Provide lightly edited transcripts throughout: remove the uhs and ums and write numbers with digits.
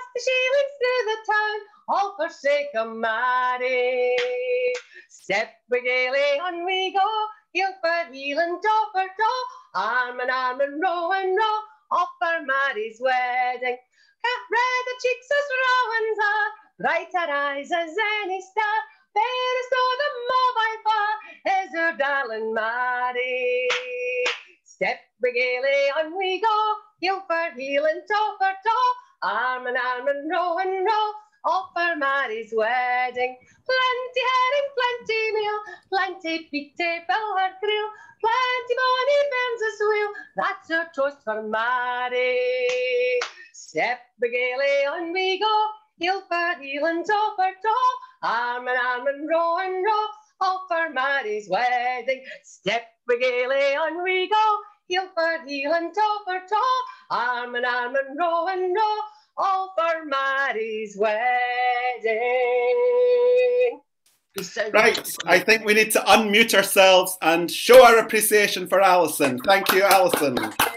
she went through the town, all for sake of Mary. Step we gaily, on we go, heel for heel and toe for toe, arm and row, off for Mary's wedding. Cat red the cheeks as rowan's are, brighter eyes as any star, fairest o' them all by far is her darling Mary. Step we gaily, on we go, heel for heel and toe for toe, arm and row, off for Mary's wedding. Plenty herring, plenty meal, plenty peat to fill her creel, plenty bonny bairns as well, that's her toast for Mary. Step the gaily, on we go, heel for heel and toe for toe, arm and row, off for Mary's wedding. Step the gaily, on we go, heel for heel and toe for toe, arm and row, all for Mary's wedding. Right, I think we need to unmute ourselves and show our appreciation for Alison. Thank you, Alison.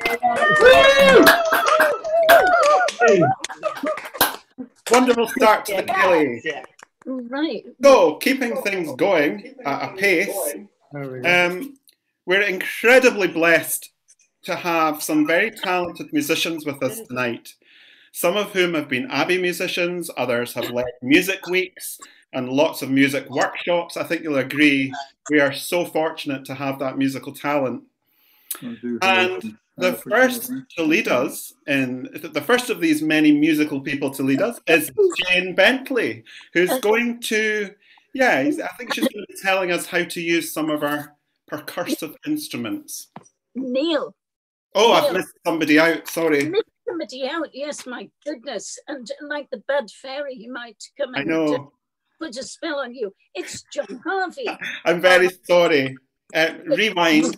Wonderful start to the Gilly. Right. So, keeping things going at a pace, we're incredibly blessed to have some very talented musicians with us tonight. Some of whom have been Abbey musicians, others have led music weeks and lots of music workshops. I think you'll agree we are so fortunate to have that musical talent. And the first to lead us, the first of these many musical people to lead us is Jane Bentley, who's going to, I think she's going to be telling us how to use some of our percussive instruments. Neil. Oh, Neil. I've missed somebody out, sorry. Somebody out, yes, my goodness. And like the bad fairy, he might come and put a spell on you. It's John Harvey. I'm very sorry. Rewind.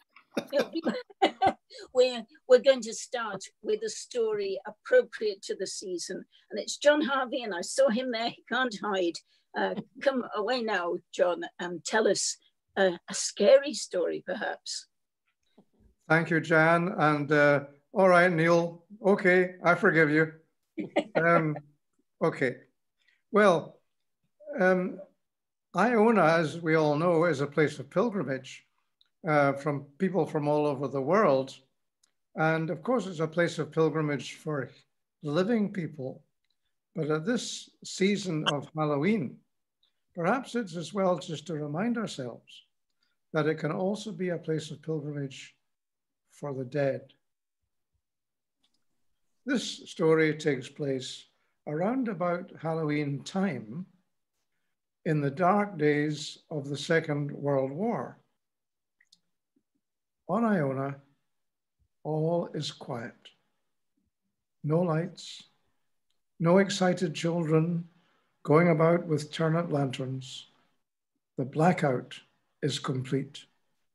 We're going to start with a story appropriate to the season. And it's John Harvey, and I saw him there. He can't hide. Come away now, John, and tell us a scary story, perhaps. Thank you, Jan. And all right, Neil. Okay, I forgive you. Okay. Well, Iona, as we all know, is a place of pilgrimage from people from all over the world. And of course, it's a place of pilgrimage for living people. But at this season of Halloween, perhaps it's as well just to remind ourselves that it can also be a place of pilgrimage for the dead. This story takes place around about Halloween time in the dark days of the Second World War. On Iona, all is quiet. No lights, no excited children going about with turnip lanterns. The blackout is complete.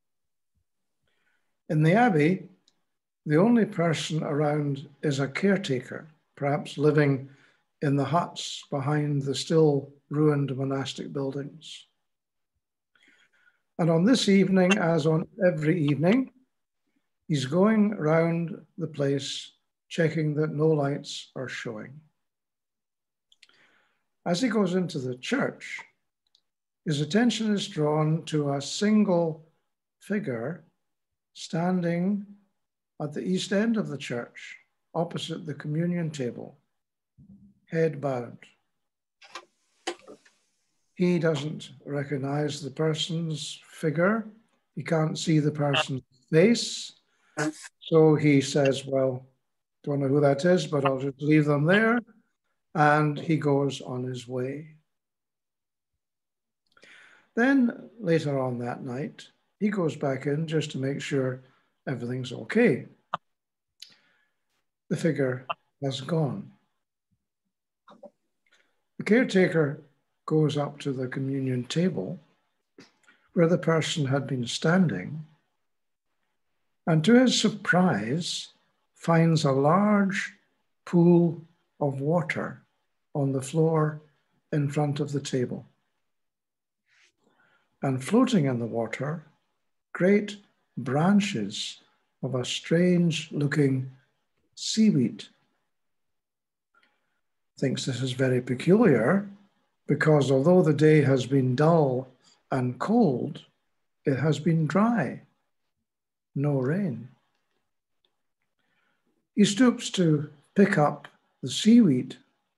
In the Abbey, the only person around is a caretaker, perhaps living in the huts behind the still ruined monastic buildings. And on this evening, as on every evening, he's going around the place checking that no lights are showing. As he goes into the church, his attention is drawn to a single figure standing at the east end of the church, opposite the communion table, head bowed. He doesn't recognize the person's figure. He can't see the person's face. So he says, well, don't know who that is, but I'll just leave them there. And he goes on his way. Then later on that night, he goes back in just to make sure everything's okay. The figure has gone. The caretaker goes up to the communion table where the person had been standing, and to his surprise, finds a large pool of water on the floor in front of the table. And floating in the water, great branches of a strange looking seaweed. thinks this is very peculiar because although the day has been dull and cold, it has been dry, no rain. He stoops to pick up the seaweed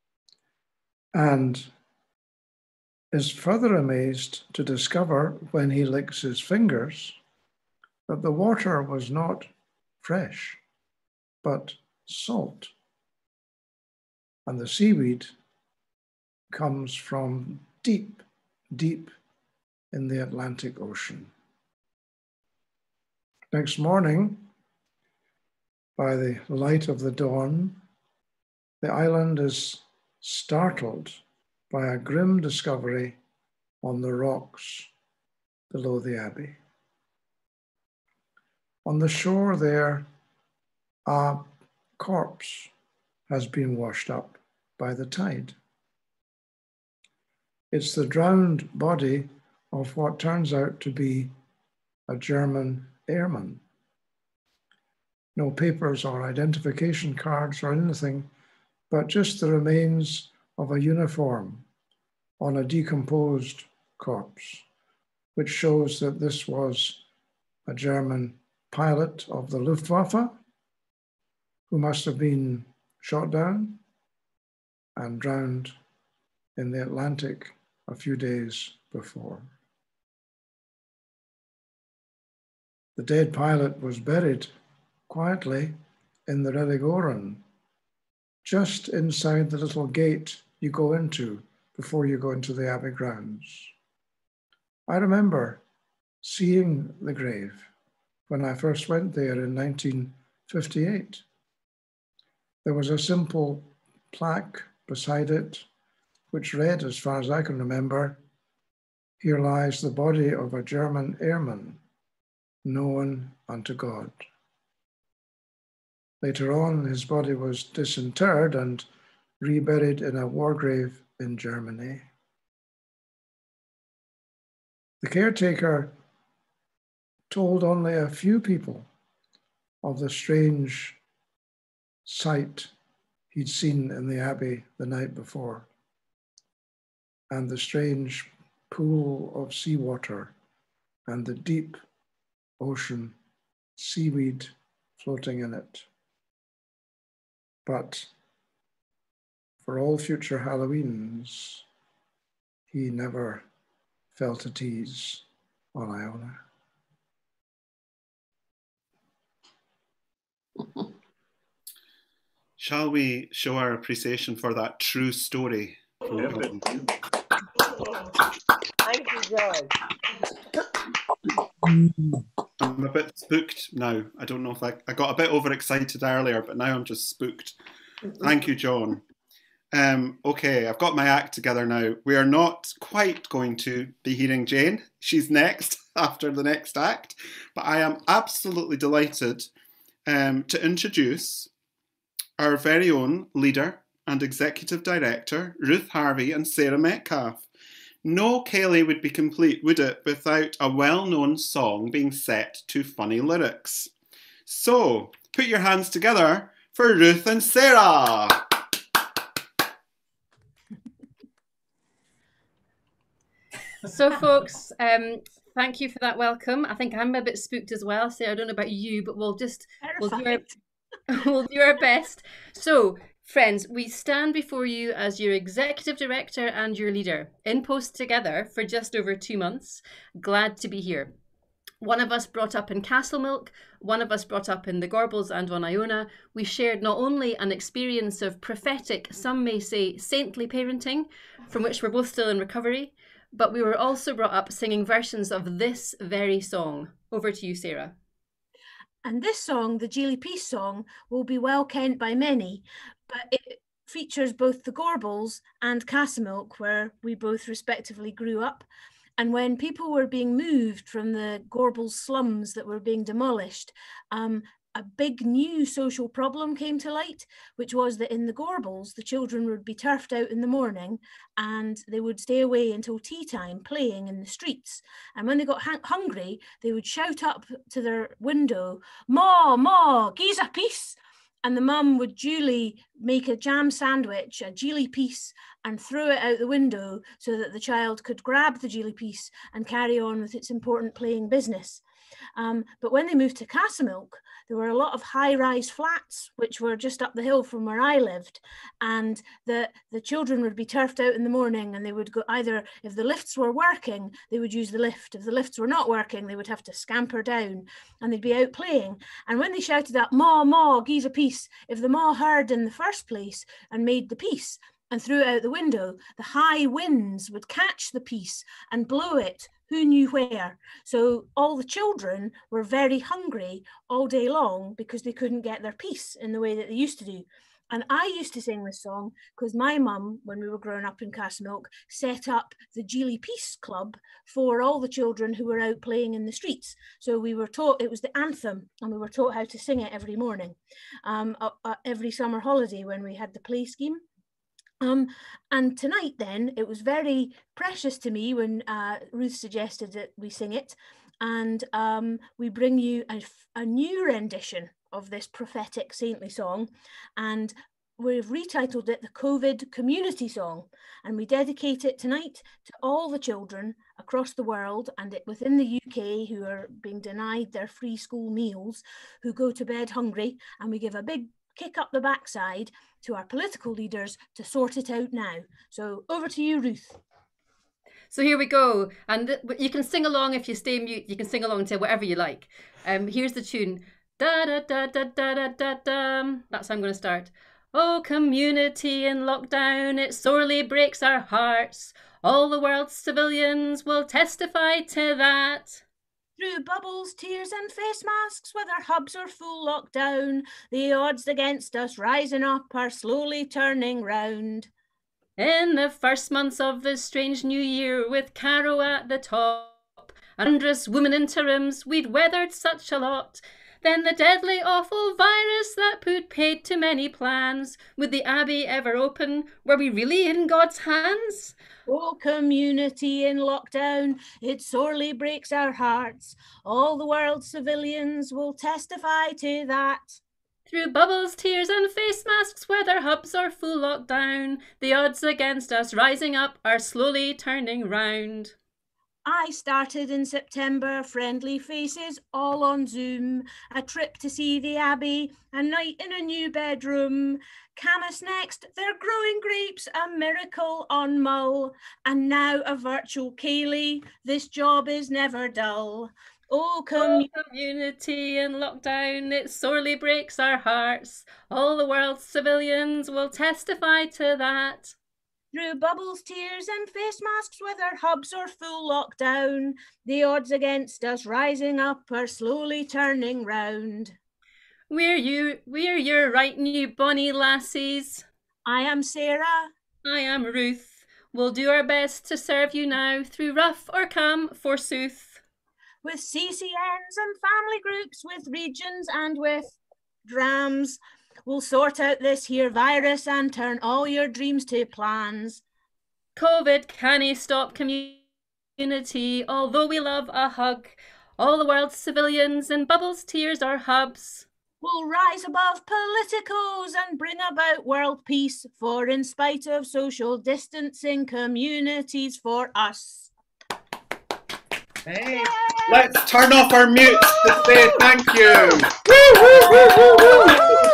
and is further amazed to discover when he licks his fingers that the water was not fresh, but salt. And the seaweed comes from deep, deep in the Atlantic Ocean. Next morning, by the light of the dawn, the island is startled by a grim discovery on the rocks below the abbey. On the shore there, a corpse has been washed up by the tide. It's the drowned body of what turns out to be a German airman. No papers or identification cards or anything, but just the remains of a uniform on a decomposed corpse, which shows that this was a German pilot of the Luftwaffe who must have been shot down and drowned in the Atlantic a few days before. The dead pilot was buried quietly in the Religoren, just inside the little gate you go into before you go into the Abbey grounds. I remember seeing the grave when I first went there in 1958. There was a simple plaque beside it, which read, as far as I can remember, "Here lies the body of a German airman, known unto God." Later on, his body was disinterred and reburied in a war grave in Germany. The caretaker told only a few people of the strange sight he'd seen in the Abbey the night before, and the strange pool of seawater and the deep ocean seaweed floating in it. But for all future Halloweens, he never felt at ease on Iona. Shall we show our appreciation for that true story? Thank you, John. I'm a bit spooked now. I don't know if I got a bit overexcited earlier, but now I'm just spooked. Thank you, John. Okay, I've got my act together now. We are not quite going to be hearing Jane. She's next after the next act. But I am absolutely delighted to introduce our very own leader and executive director, Ruth Harvey and Sarah Metcalfe. No Ceilidh would be complete, would it, without a well-known song being set to funny lyrics. So, put your hands together for Ruth and Sarah. So, folks, thank you for that welcome. I think I'm a bit spooked as well. Sarah, I don't know about you, but we'll do our best. So, friends, we stand before you as your executive director and your leader, in post together for just over 2 months. Glad to be here. One of us brought up in Castlemilk, one of us brought up in the Gorbals and on Iona. We shared not only an experience of prophetic, some may say saintly parenting, from which we're both still in recovery, but we were also brought up singing versions of this very song. Over to you, Sarah. And this song, the Geely Peace song, will be well kent by many, but it features both the Gorbals and Castlemilk, where we both respectively grew up. And when people were being moved from the Gorbals slums that were being demolished, a big new social problem came to light, which was that in the Gorbals, the children would be turfed out in the morning and they would stay away until tea time playing in the streets. And when they got hungry, they would shout up to their window, "Ma, Ma, gi's a piece." And the mum would duly make a jam sandwich, a geely piece, and throw it out the window so that the child could grab the geely piece and carry on with its important playing business. But when they moved to Castlemilk, there were a lot of high-rise flats, which were just up the hill from where I lived. And the children would be turfed out in the morning, and they would go either, if the lifts were working, they would use the lift. If the lifts were not working, they would have to scamper down, and they'd be out playing. And when they shouted out, "Ma, ma, gi's a piece," if the ma heard in the first place and made the piece and threw it out the window, the high winds would catch the piece and blow it who knew where. So all the children were very hungry all day long because they couldn't get their piece in the way that they used to do. And I used to sing this song because my mum, when we were growing up in Castlemilk, set up the Geely Peace Club for all the children who were out playing in the streets. So we were taught, it was the anthem, and we were taught how to sing it every morning, every summer holiday when we had the play scheme. And tonight then, it was very precious to me when Ruth suggested that we sing it, and we bring you a new rendition of this prophetic saintly song, and we've retitled it the COVID Community Song, and we dedicate it tonight to all the children across the world and within the UK who are being denied their free school meals, who go to bed hungry, and we give a big kick up the backside to our political leaders to sort it out now. So over to you, Ruth. So here we go. And you can sing along if you stay mute. You can sing along to whatever you like. Here's the tune. Da da da da da da da da. That's how I'm going to start. Oh, community in lockdown, it sorely breaks our hearts. All the world's civilians will testify to that. Through bubbles, tears and face masks, whether hubs or full lockdown, the odds against us rising up are slowly turning round. In the first months of this strange new year, with Caro at the top, and 100 women interims, we'd weathered such a lot. Then the deadly, awful virus that put paid to many plans. Would the Abbey ever open? Were we really in God's hands? Oh, community in lockdown, it sorely breaks our hearts. All the world's civilians will testify to that. Through bubbles, tears and face masks, whether hubs or full lockdown, the odds against us rising up are slowly turning round. I started in September, friendly faces all on Zoom, a trip to see the Abbey, a night in a new bedroom. Camas next, they're growing grapes, a miracle on Mull, and now a virtual Ceilidh, this job is never dull. Oh, community in lockdown, it sorely breaks our hearts. All the world's civilians will testify to that. Through bubbles, tears and face masks, whether hubs or full lockdown, the odds against us rising up are slowly turning round. We're your right new bonny lassies. I am Sarah. I am Ruth. We'll do our best to serve you now, through rough or calm, forsooth. With CCNs and family groups, with regions and with drams, we'll sort out this here virus and turn all your dreams to plans. COVID can't stop community, although we love a hug. All the world's civilians in bubbles, tears or hubs. We'll rise above politicos and bring about world peace, for in spite of social distancing, communities for us. Hey, let's turn off our mutes to say thank you. Woo, woo, woo, woo,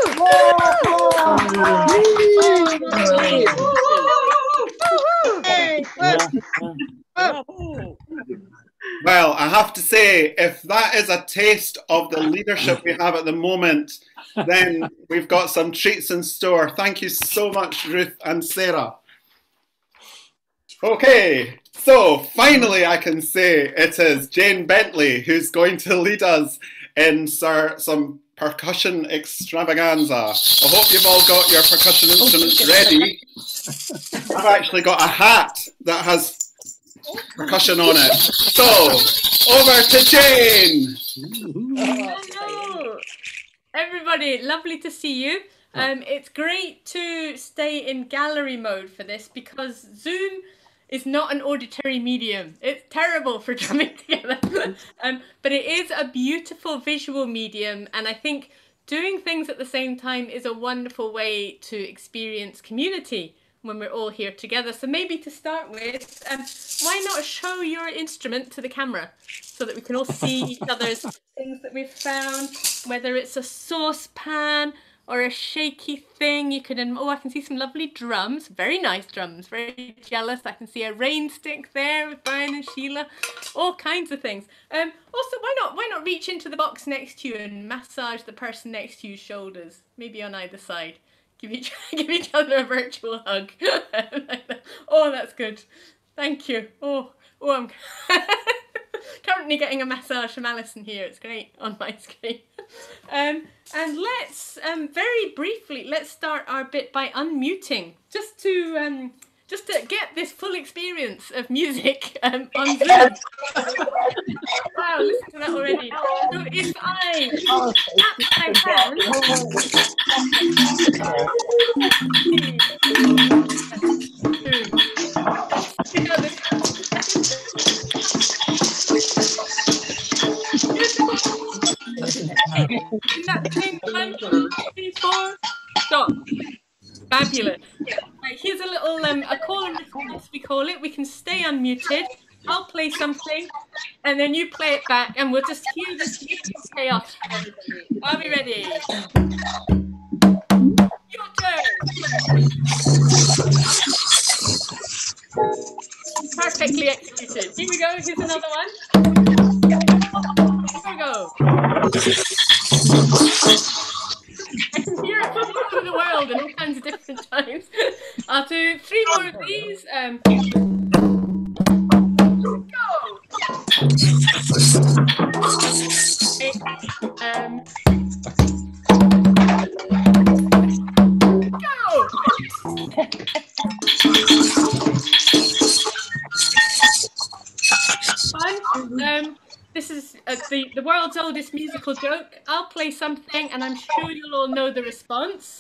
woo. Well, I have to say, if that is a taste of the leadership we have at the moment, then we've got some treats in store. Thank you so much, Ruth and Sarah. Okay, so finally I can say it is Jane Bentley who's going to lead us in some percussion extravaganza. I hope you've all got your percussion instruments ready. I've actually got a hat that has percussion on it. So, over to Jane. Hello, everybody. Lovely to see you. It's great to stay in gallery mode for this because Zoom is not an auditory medium. It's terrible for drumming together. But it is a beautiful visual medium, and I think doing things at the same time is a wonderful way to experience community when we're all here together. So maybe to start with, why not show your instrument to the camera so that we can all see each other's things that we've found, whether it's a saucepan or a shaky thing. You could, oh, I can see some lovely drums, very nice drums, very jealous. I can see a rain stick there with Brian and Sheila, all kinds of things. Also, why not reach into the box next to you and massage the person next to you's shoulders, maybe on either side. Give each other a virtual hug. Oh, that's good. Thank you. Oh, I'm currently getting a massage from Alison here. It's great on my screen. And let's very briefly, let's start our bit by unmuting, just to get this full experience of music on Zoom. Wow, listen to that already. So if I tap my hand, in that same time, 2, 3, 4, stop. Fabulous. Right, here's a little a call and response, we call it. We can stay unmuted. I'll play something, and then you play it back, and we'll just hear this beautiful chaos from everybody. Are we ready? Your turn. Perfectly executed. Here we go. Here's another one. Here we go. I can hear it from all over the world in all kinds of different times. I'll do 3 more of these. Go! Fun. This is the world's oldest musical joke. I'll play something and I'm sure you'll all know the response.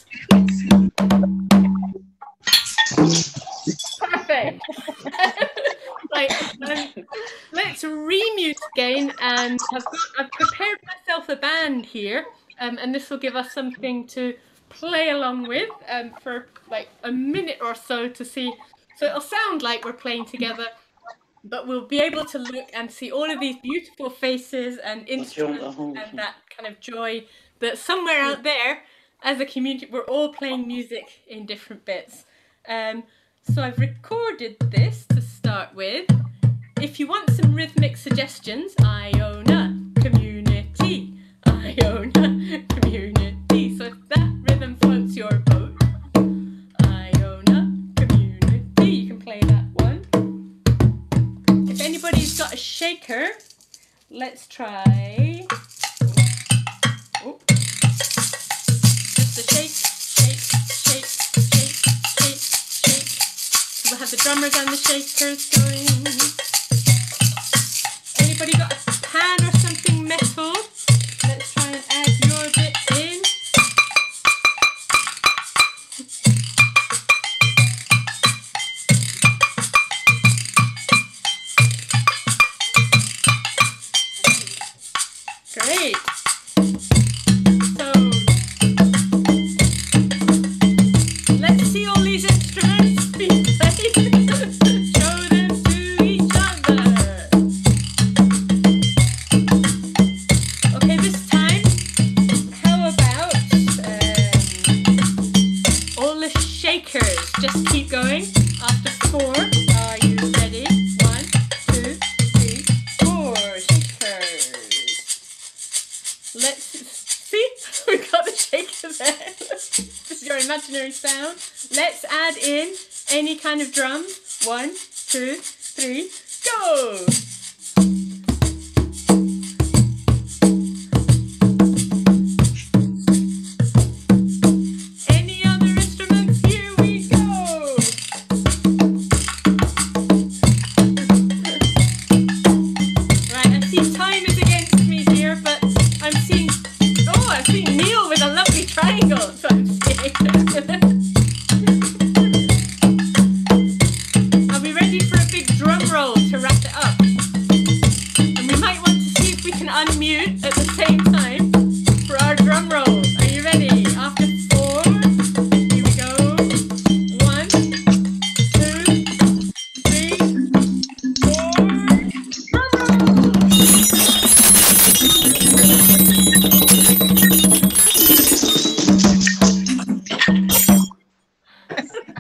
Perfect. Right, let's remute again, and I've prepared myself a band here, and this will give us something to play along with for like a minute or so to see. So it'll sound like we're playing together, but we'll be able to look and see all of these beautiful faces and instruments and that kind of joy that somewhere out there, as a community, we're all playing music in different bits. So I've recorded this to start with. If you want some rhythmic suggestions, Iona Community, Iona Community. So if that rhythm floats your boat, Iona Community, you can play that one. If anybody's got a shaker, let's try. Oh. Just a shake, shake, shake, shake, shake, shake. So we'll have the drummers and the shakers going. Anybody got a pan or something metal? Let's try and add your bit in. Great. So let's see all these instruments being played. Show them to each other. Okay, this time, how about all the shakers? Just keep going. After 4, are you ready? 1, 2, 3, 4. Shakers. Let's see. We've got the shaker there. This is your imaginary sound. Let's add in any kind of drums. 1, 2, 3, go! Any other instruments? Here we go! Right, I see time is against me here, but I'm seeing, oh, I've seen Neil with a lovely triangle, so I'm seeing. Are we ready for a big drum roll to wrap it up?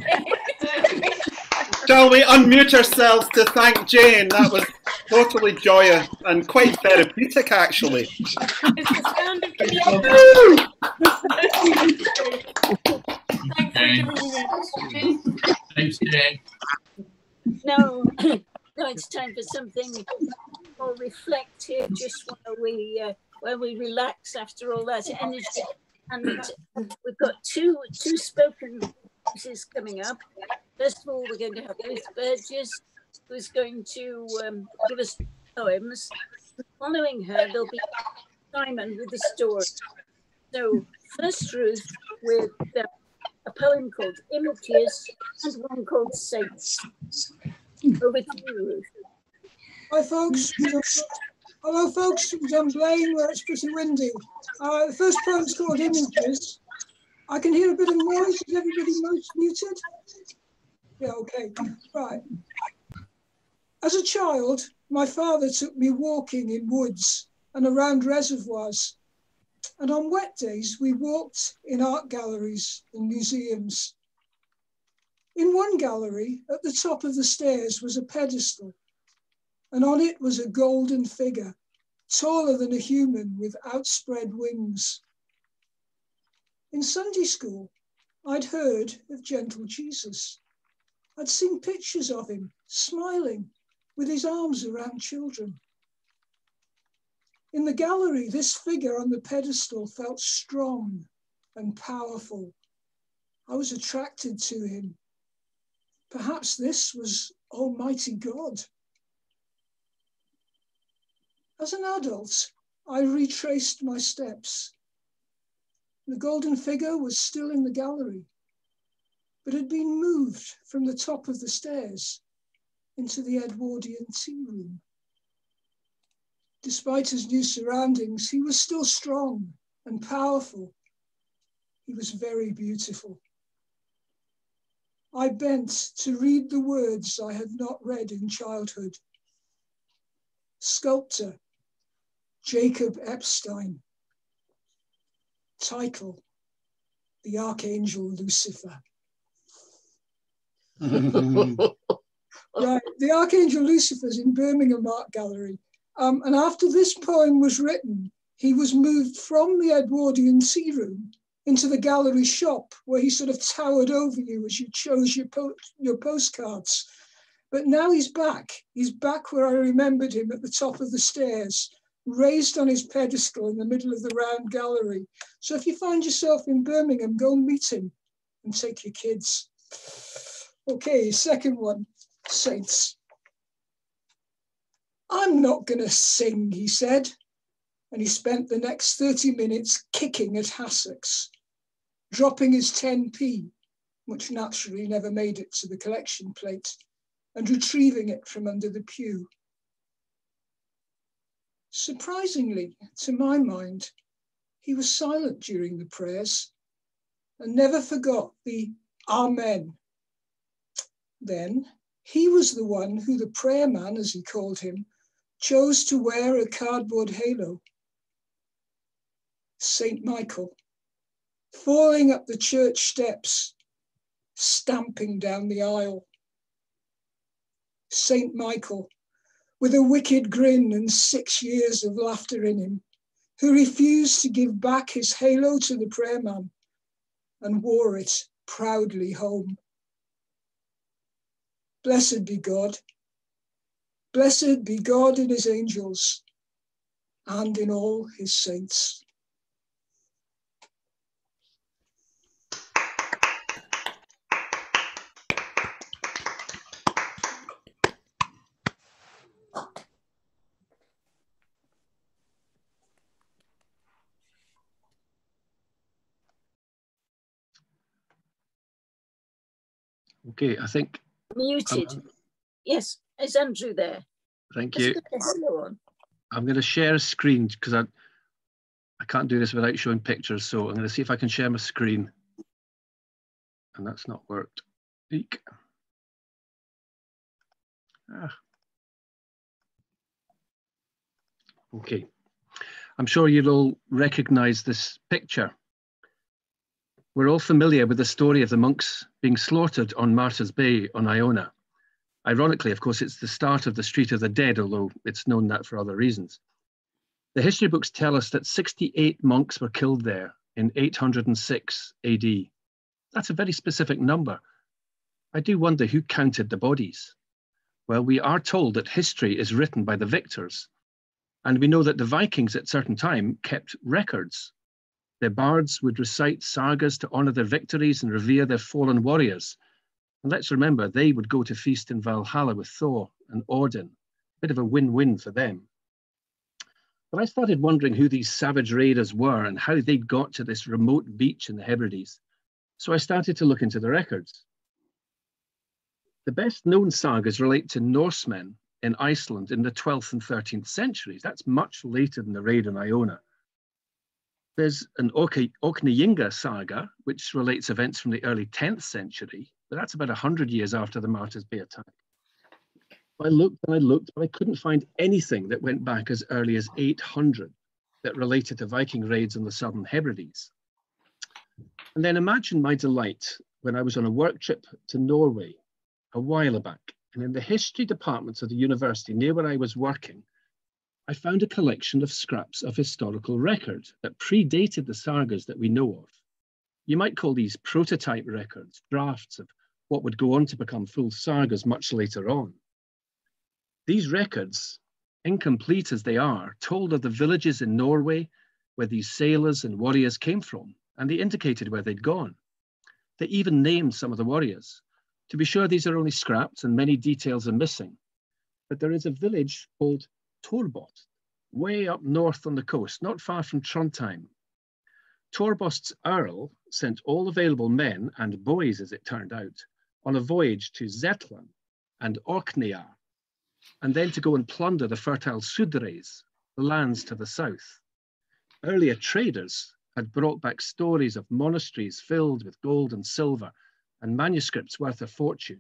Shall we unmute ourselves to thank Jane? That was totally joyous and quite therapeutic, actually. It's the sound of karaoke. Thanks for doing it. Thanks, Jane. No, no, it's time for something more reflective, just while we relax after all that energy. And we've got two spoken pieces coming up. First of all, we're going to have Ruth Burgess, who's going to give us poems. Following her, there'll be Simon with the story. So first Ruth with a poem called Images and one called Saints. Over to you, Ruth. Hi folks. Hello folks, I'm Blaine where it's pretty windy. The first poem's called Images. I can hear a bit of noise. Is everybody muted? Yeah, okay, right. As a child, my father took me walking in woods and around reservoirs. And on wet days, we walked in art galleries and museums. In one gallery, at the top of the stairs was a pedestal, and on it was a golden figure, taller than a human with outspread wings. In Sunday school, I'd heard of gentle Jesus. I'd seen pictures of him smiling with his arms around children. In the gallery, this figure on the pedestal felt strong and powerful. I was attracted to him. Perhaps this was Almighty God. As an adult, I retraced my steps. The golden figure was still in the gallery, but had been moved from the top of the stairs into the Edwardian tea room. Despite his new surroundings, he was still strong and powerful. He was very beautiful. I bent to read the words I had not read in childhood. Sculptor, Jacob Epstein. Title, The Archangel Lucifer. Right, the Archangel Lucifer's in Birmingham Art Gallery. And after this poem was written, he was moved from the Edwardian tea room into the gallery shop where he sort of towered over you as you chose your postcards. But now he's back. He's back where I remembered him at the top of the stairs, raised on his pedestal in the middle of the round gallery. So if you find yourself in Birmingham, go and meet him and take your kids. Okay, second one, Saints. I'm not going to sing, he said, and he spent the next 30 minutes kicking at hassocks, dropping his 10p, which naturally never made it to the collection plate, and retrieving it from under the pew. Surprisingly, to my mind, he was silent during the prayers and never forgot the Amen. Then he was the one who the prayer man, as he called him, chose to wear a cardboard halo. Saint Michael, falling up the church steps, stamping down the aisle. Saint Michael, with a wicked grin and 6 years of laughter in him, who refused to give back his halo to the prayer man and wore it proudly home. Blessed be God. Blessed be God in his angels and in all his saints. Okay, I think. Muted. Yes, is Andrew there? Thank you. Hello on. I'm going to share a screen because I can't do this without showing pictures. So I'm going to see if I can share my screen. And that's not worked. Eek. Okay. I'm sure you'll all recognize this picture. We're all familiar with the story of the monks being slaughtered on Martyrs Bay on Iona. Ironically, of course, it's the start of the Street of the Dead, although it's known that for other reasons. The history books tell us that 68 monks were killed there in 806 AD. That's a very specific number. I do wonder who counted the bodies. Well, we are told that history is written by the victors, and we know that the Vikings at certain time kept records. Their bards would recite sagas to honor their victories and revere their fallen warriors. And let's remember, they would go to feast in Valhalla with Thor and Odin. A bit of a win-win for them. But I started wondering who these savage raiders were and how they got to this remote beach in the Hebrides. So I started to look into the records. The best known sagas relate to Norsemen in Iceland in the 12th and 13th centuries. That's much later than the raid on Iona. There's an Orkneyinga saga, which relates events from the early 10th century, but that's about 100 years after the Martyrs Bay attack. I looked and I looked, but I couldn't find anything that went back as early as 800 that related to Viking raids on the southern Hebrides. And then imagine my delight when I was on a work trip to Norway a while back, and in the history departments of the university near where I was working, I found a collection of scraps of historical record that predated the sagas that we know of. You might call these prototype records, drafts of what would go on to become full sagas much later on. These records, incomplete as they are, told of the villages in Norway where these sailors and warriors came from, and they indicated where they'd gone. They even named some of the warriors. To be sure, these are only scraps and many details are missing, but there is a village called Torbost, way up north on the coast, not far from Trondheim. Torbost's Earl sent all available men and boys, as it turned out, on a voyage to Zetland and Orkneyar, and then to go and plunder the fertile Sudreys, the lands to the south. Earlier traders had brought back stories of monasteries filled with gold and silver and manuscripts worth a fortune.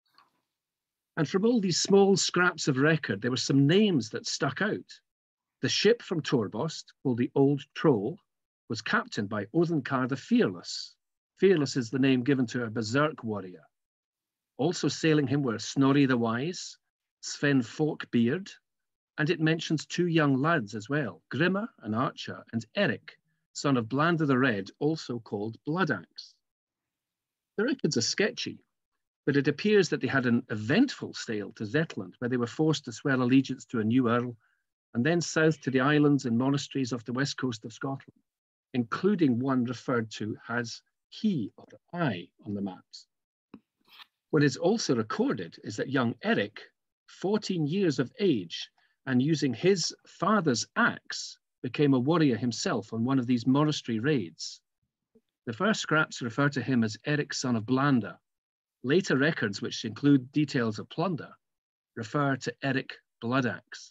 And from all these small scraps of record, there were some names that stuck out. The ship from Torbost, called the Old Troll, was captained by Othenkar the Fearless. Fearless is the name given to a berserk warrior. Also sailing him were Snorri the Wise, Sven Forkbeard, and it mentions two young lads as well, Grimmer, an archer, and Eric, son of Blander the Red, also called Bloodaxe. The records are sketchy, but it appears that they had an eventful sail to Zetland, where they were forced to swear allegiance to a new earl, and then south to the islands and monasteries off the west coast of Scotland, including one referred to as he or I on the maps. What is also recorded is that young Eric, 14 years of age, and using his father's axe, became a warrior himself on one of these monastery raids. The first scraps refer to him as Eric, son of Blander. Later records, which include details of plunder, refer to Eric Bloodaxe.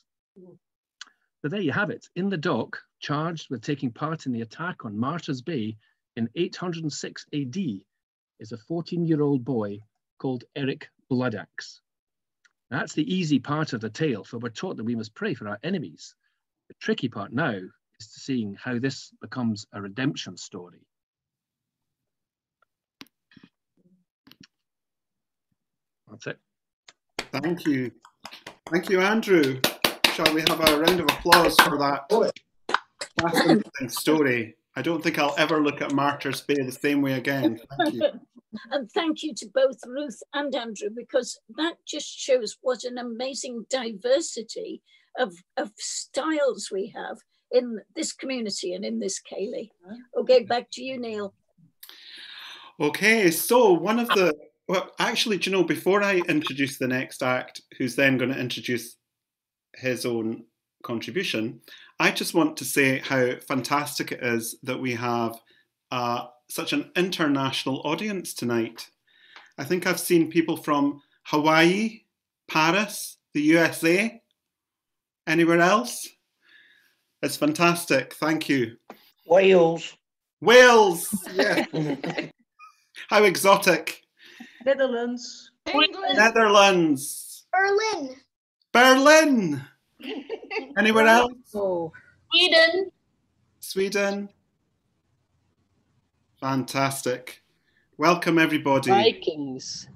So there you have it. In the dock, charged with taking part in the attack on Martyrs Bay in 806 AD, is a 14-year-old boy called Eric Bloodaxe. That's the easy part of the tale, for we're taught that we must pray for our enemies. The tricky part now is to seeing how this becomes a redemption story. That's it. Thank you. Thank you, Andrew. Shall we have a round of applause for that fascinating story? I don't think I'll ever look at Martyrs Bay the same way again. Thank you. And thank you to both Ruth and Andrew, because that just shows what an amazing diversity of styles we have in this community and in this Ceilidh. Okay, back to you, Neil. Okay, so one of the, well, actually, do you know, before I introduce the next act, who's then going to introduce his own contribution, I just want to say how fantastic it is that we have such an international audience tonight. I think I've seen people from Hawaii, Paris, the USA. Anywhere else? It's fantastic. Thank you. Wales. Wales. Yeah. How exotic. Netherlands. England. Netherlands. Berlin. Berlin. Anywhere else? Oh. Sweden. Sweden. Fantastic. Welcome, everybody. Vikings.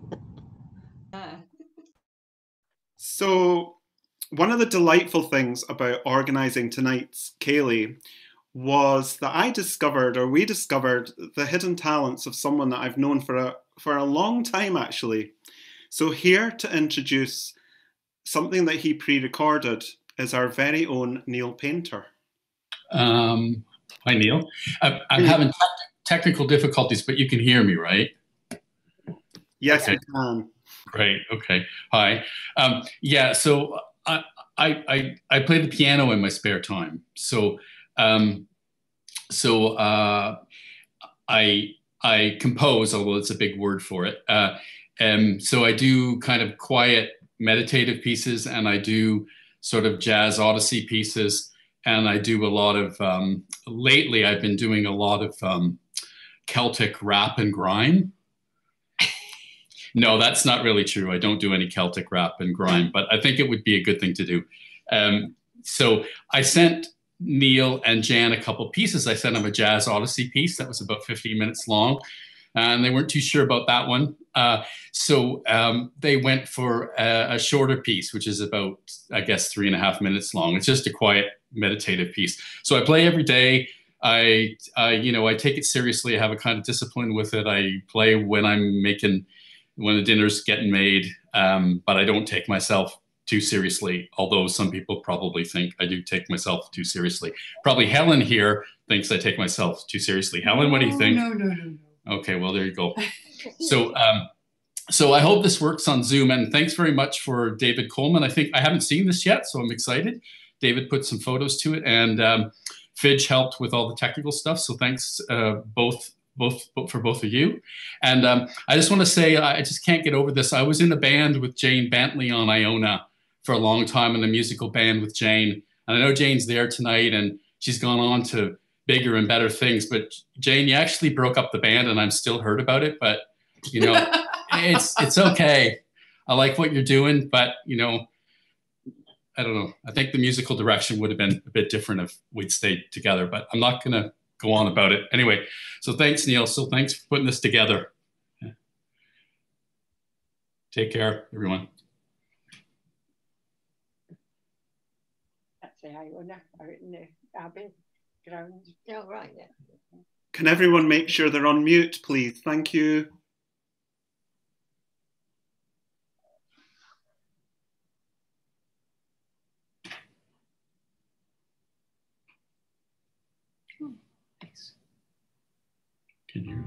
So, one of the delightful things about organising tonight's Ceilidh was that we discovered the hidden talents of someone that I've known for a long time, actually. So here to introduce something that he pre-recorded is our very own Neil Painter. Hi, Neil. I'm having technical difficulties, but you can hear me, right? Yes, okay. We can. Great. Okay. Hi. Yeah. So I play the piano in my spare time. So I compose, although it's a big word for it. So I do kind of quiet meditative pieces, and I do sort of jazz odyssey pieces, and I do a lot of lately I've been doing a lot of Celtic rap and grime. No, that's not really true. I don't do any Celtic rap and grime, but I think it would be a good thing to do. So I sent Neil and Jan a couple pieces. I sent them a jazz odyssey piece that was about 15 minutes long, and they weren't too sure about that one. So they went for a shorter piece, which is about, I guess, 3.5 minutes long. It's just a quiet meditative piece. So I play every day. I take it seriously. I have a kind of discipline with it. I play when the dinner's getting made, but I don't take myself too seriously, although some people probably think I do take myself too seriously. Probably Helen here thinks I take myself too seriously. Helen, what do you think? No. Okay, well, there you go. So I hope this works on Zoom, and thanks very much for David Coleman. I haven't seen this yet, so I'm excited. David put some photos to it, and Fidge helped with all the technical stuff, so thanks both of you. And I just want to say, I just can't get over this. I was in a band with Jane Bentley on Iona for a long time, in a musical band with Jane. And I know Jane's there tonight, and she's gone on to bigger and better things. But Jane, you actually broke up the band, and I'm still hurt about it. But, it's okay. I like what you're doing, but, I don't know. I think the musical direction would have been a bit different if we'd stayed together, but I'm not going to go on about it. Anyway, so thanks, Neil. So thanks for putting this together. Yeah. Take care, everyone. That's Iona out in the Abbey grounds. Yeah, right. Yeah. Can everyone make sure they're on mute, please? Thank you. Thanks. Can you?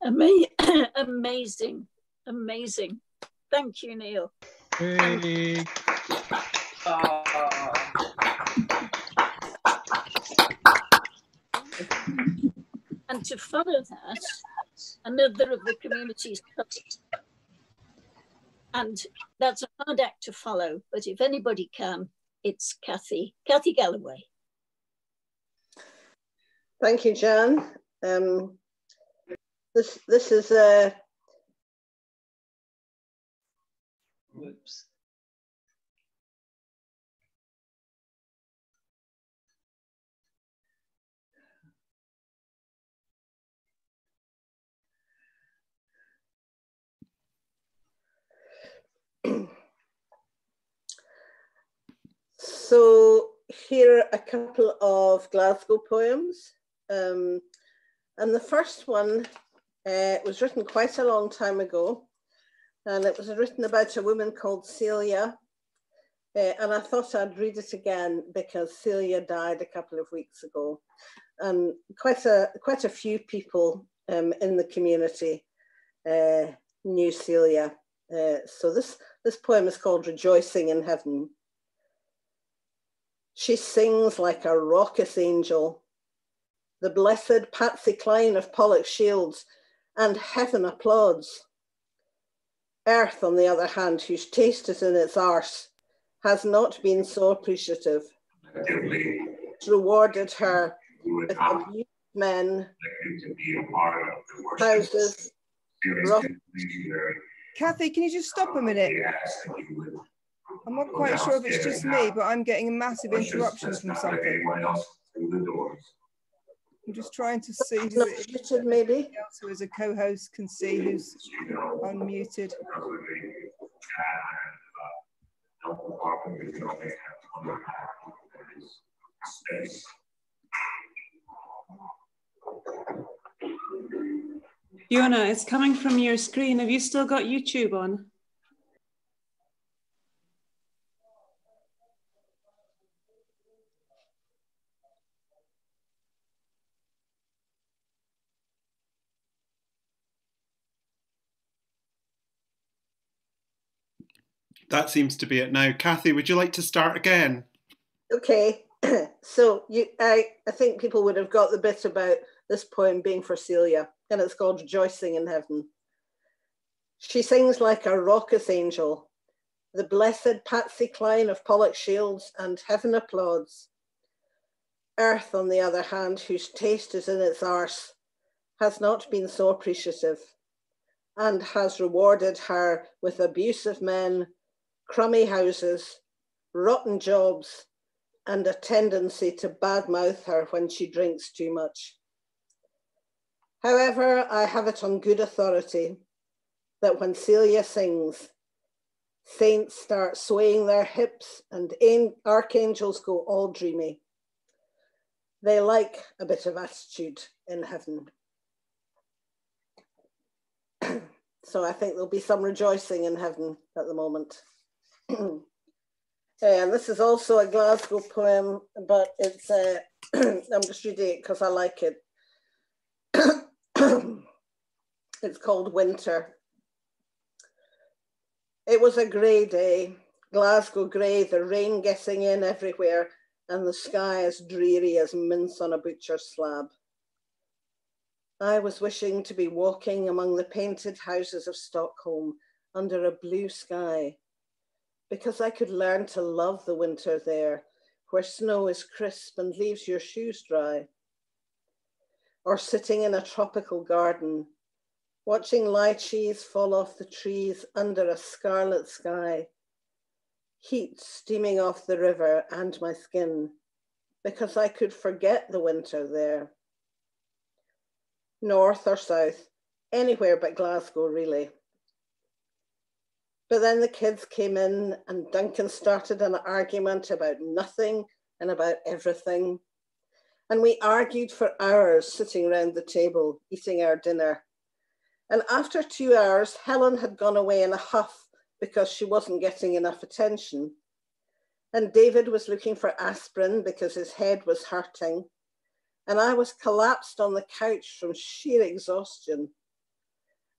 Amazing, amazing. Thank you, Neil. Hey. And to follow that, another of the community's, and that's a hard act to follow, but if anybody can, it's Kathy Galloway. Thank you, Jan. This is a whoops. So here are a couple of Glasgow poems. And the first one was written quite a long time ago. And it was written about a woman called Ceilidh. And I thought I'd read it again because Ceilidh died a couple of weeks ago. And quite a few people in the community knew Ceilidh. So this poem is called Rejoicing in Heaven. She sings like a raucous angel, the blessed Patsy Cline of Pollock Shields, and heaven applauds. Earth, on the other hand, whose taste is in its arse, has not been so appreciative. It's rewarded her with abused men, houses, Kathy, can you just stop a minute? I'm not quite sure if it's just me, but I'm getting a massive interruption from something. I'm just trying to see who it is. Maybe else who as a co-host can see who's unmuted. Iona, it's coming from your screen. Have you still got YouTube on? That seems to be it now. Kathy, would you like to start again? Okay, so I think people would have got the bit about this poem being for Ceilidh, and it's called Rejoicing in Heaven. She sings like a raucous angel, the blessed Patsy Cline of Pollock Shields, and heaven applauds. Earth, on the other hand, whose taste is in its arse, has not been so appreciative, and has rewarded her with abusive men, crummy houses, rotten jobs, and a tendency to badmouth her when she drinks too much. However, I have it on good authority that when Ceilidh sings, saints start swaying their hips and archangels go all dreamy. They like a bit of attitude in heaven. So I think there'll be some rejoicing in heaven at the moment. And this is also a Glasgow poem, but it's I'm just reading it because I like it. It's called Winter. It was a grey day, Glasgow grey, the rain getting in everywhere, and the sky as dreary as mince on a butcher's slab. I was wishing to be walking among the painted houses of Stockholm under a blue sky, because I could learn to love the winter there, where snow is crisp and leaves your shoes dry. Or sitting in a tropical garden, watching lychees fall off the trees under a scarlet sky, heat steaming off the river and my skin, because I could forget the winter there. North or south, anywhere but Glasgow, really. But then the kids came in and Duncan started an argument about nothing and about everything. And we argued for hours sitting around the table, eating our dinner. And after 2 hours, Helen had gone away in a huff because she wasn't getting enough attention. And David was looking for aspirin because his head was hurting. And I was collapsed on the couch from sheer exhaustion.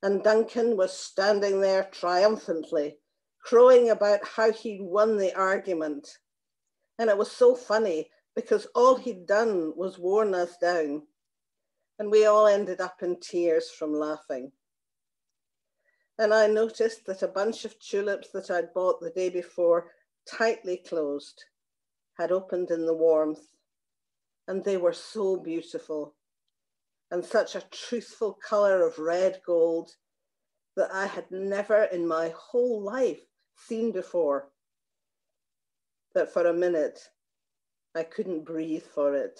and Duncan was standing there triumphantly, crowing about how he'd won the argument. And it was so funny because all he'd done was worn us down, and we all ended up in tears from laughing. And I noticed that a bunch of tulips that I'd bought the day before, tightly closed, had opened in the warmth, and they were so beautiful, and such a truthful colour of red gold that I had never in my whole life seen before, that for a minute I couldn't breathe for it.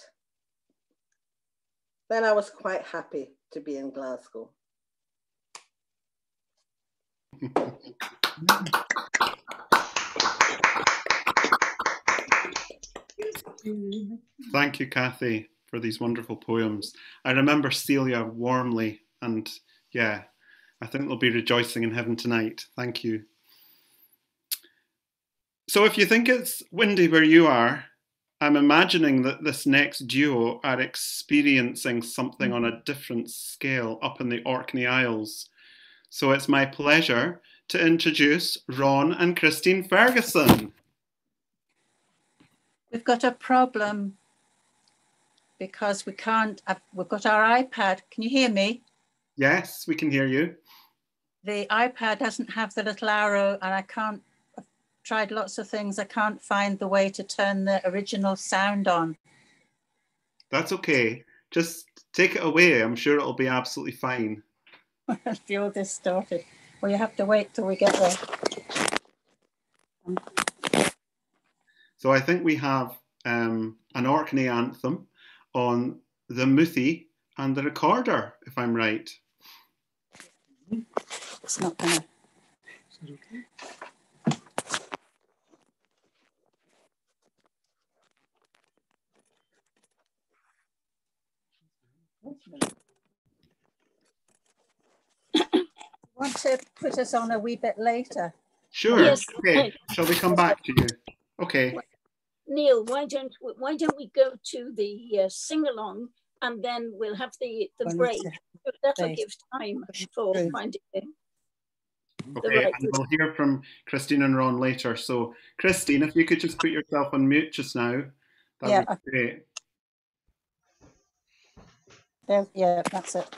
Then I was quite happy to be in Glasgow. Thank you, Kathy, for these wonderful poems. I remember Celia warmly, and yeah, I think they'll be rejoicing in heaven tonight. Thank you. So if you think it's windy where you are, I'm imagining that this next duo are experiencing something on a different scale up in the Orkney Isles. So it's my pleasure to introduce Ron and Christine Ferguson. We've got a problem because we can't, we've got our iPad. Can you hear me? Yes, we can hear you. The iPad doesn't have the little arrow, and I've tried lots of things. I can't find the way to turn the original sound on. That's okay. Just take it away. I'm sure it'll be absolutely fine. If all this started. Well, you have to wait till we get there. So I think we have an Orkney anthem on the Muthi and the recorder, if I'm right. It's not gonna. Is that okay? Want to put us on a wee bit later? Sure. Yes. Okay. Shall we come back to you? Okay. Neil, why don't we go to the sing-along, and then we'll have the break. That'll give time for finding it. Okay, and we'll hear from Christine and Ron later. So, Christine, if you could just put yourself on mute just now, that would be great. Yeah, that's it.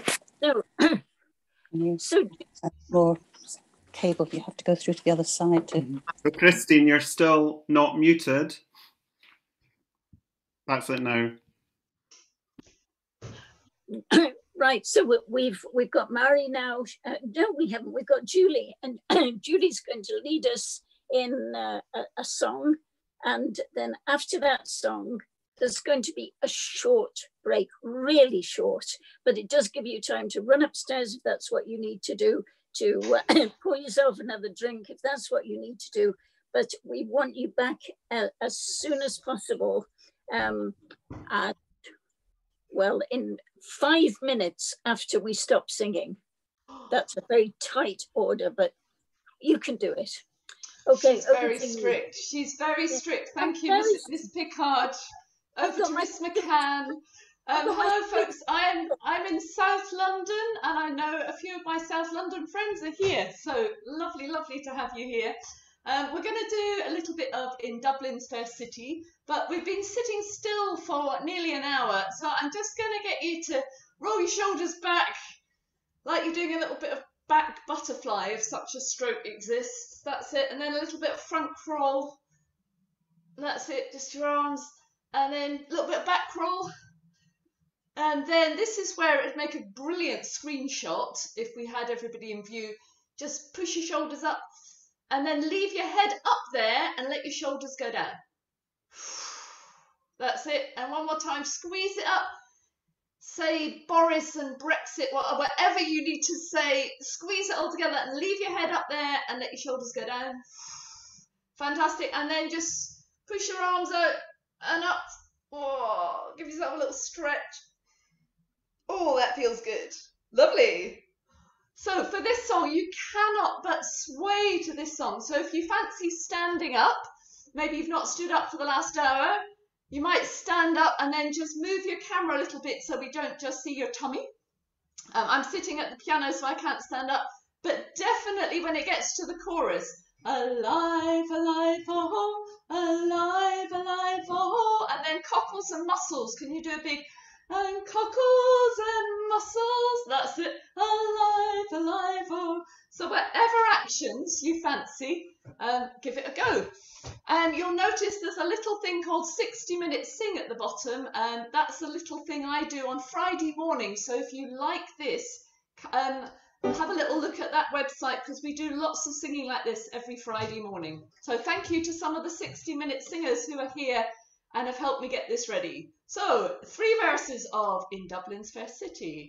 So more cable, you have to go through to the other side too. So, Christine, you're still not muted. That's it now. Right, so we've got Mary now. No, we haven't. We've got Julie, and Julie's going to lead us in a song, and then after that song, there's going to be a short break, really short, but it does give you time to run upstairs if that's what you need to do, to pour yourself another drink if that's what you need to do. But we want you back as soon as possible. Well, in 5 minutes after we stop singing. That's a very tight order, but you can do it. Okay. She's very strict. She's very strict. Thank you, Miss Pickard. Over to Miss McCann. Hello, folks. I'm in South London, and I know a few of my South London friends are here. So lovely to have you here. We're going to do a little bit of In Dublin's Fair City, but we've been sitting still for nearly an hour, so I'm just going to get you to roll your shoulders back like you're doing a little bit of back butterfly if such a stroke exists. That's it. And then a little bit of front crawl. That's it, just your arms. And then a little bit of back crawl. And then this is where it would make a brilliant screenshot if we had everybody in view. Just push your shoulders up and then leave your head up there and let your shoulders go down. That's it. And one more time, squeeze it up. Say Boris and Brexit, whatever you need to say, squeeze it all together and leave your head up there and let your shoulders go down. Fantastic. And then just push your arms out and up. Oh, give yourself a little stretch. Oh, that feels good. Lovely. So for this song, you cannot but sway to this song. So if you fancy standing up, maybe you've not stood up for the last hour, you might stand up and then just move your camera a little bit so we don't just see your tummy. I'm sitting at the piano, so I can't stand up, but definitely when it gets to the chorus, alive, alive, oh, alive, alive, oh, and then cockles and mussels. Can you do a big, and cockles and mussels? That's it, alive, alive, oh. So whatever actions you fancy, give it a go. And you'll notice there's a little thing called 60 Minutes Sing at the bottom, and that's a little thing I do on Friday morning. So if you like this, have a little look at that website, because we do lots of singing like this every Friday morning. So thank you to some of the 60-minute singers who are here and have helped me get this ready. So 3 verses of In Dublin's Fair City.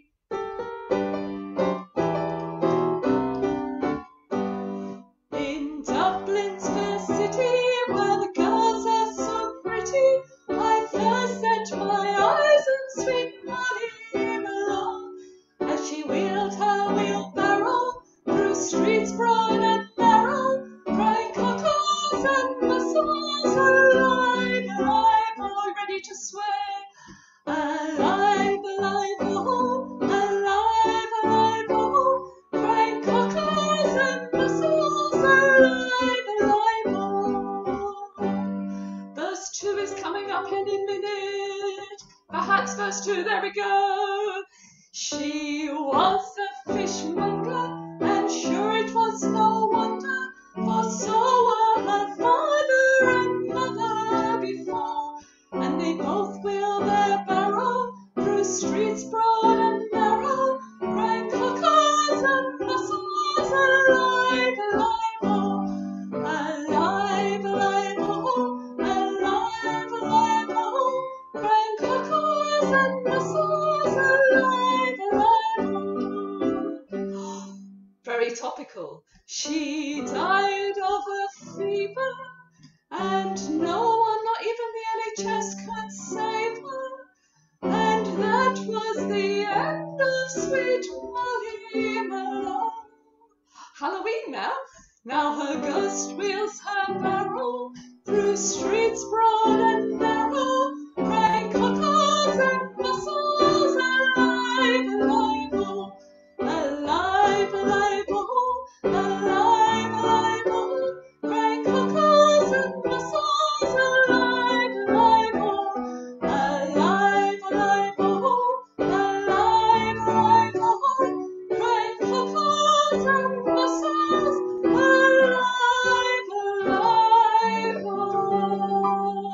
In Dublin's fair city, where the girls are so pretty, I first set my eyes on sweet Molly Malone, as she wheeled her wheelbarrow through streets broad and narrow, crying cockles and mussels, alive, alive, all ready to sway. Alive, alive, oh, alive, alive, oh, crying cockles and mussels, alive, alive, oh. Verse 2 is coming up any minute. Perhaps verse 2, there we go. She was a fishmonger, and sure it was no wonder, for so were her father and mother before, and they both wheel their barrow through streets broad and narrow, crying cockles and mussels, alive, alive, oh, alive, alive, oh, alive, alive, oh, crying cockles and mussels, alive, alive, oh. Very topical. She died of a fever, and no one, not even the NHS, could save her. And that was the end of sweet Molly Malone. Halloween now. Now her ghost wheels her barrow through streets broad and narrow, crying cockles and mussels, alive, alive, oh, alive, alive, oh, alive, alive, oh, crying cockles and mussels, alive, alive, oh, alive, alive, oh, alive, alive, oh, crying cockles and mussels, alive, alive, oh.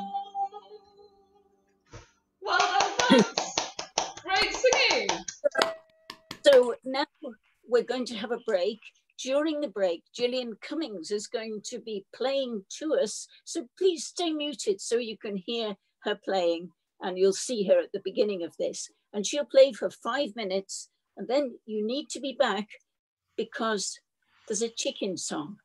Well done, folks. Great singing. So now we're going to have a break. During the break, Gillian Cummings is going to be playing to us. So please stay muted so you can hear her playing, and you'll see her at the beginning of this. And she'll play for 5 minutes, and then you need to be back because there's a chicken song.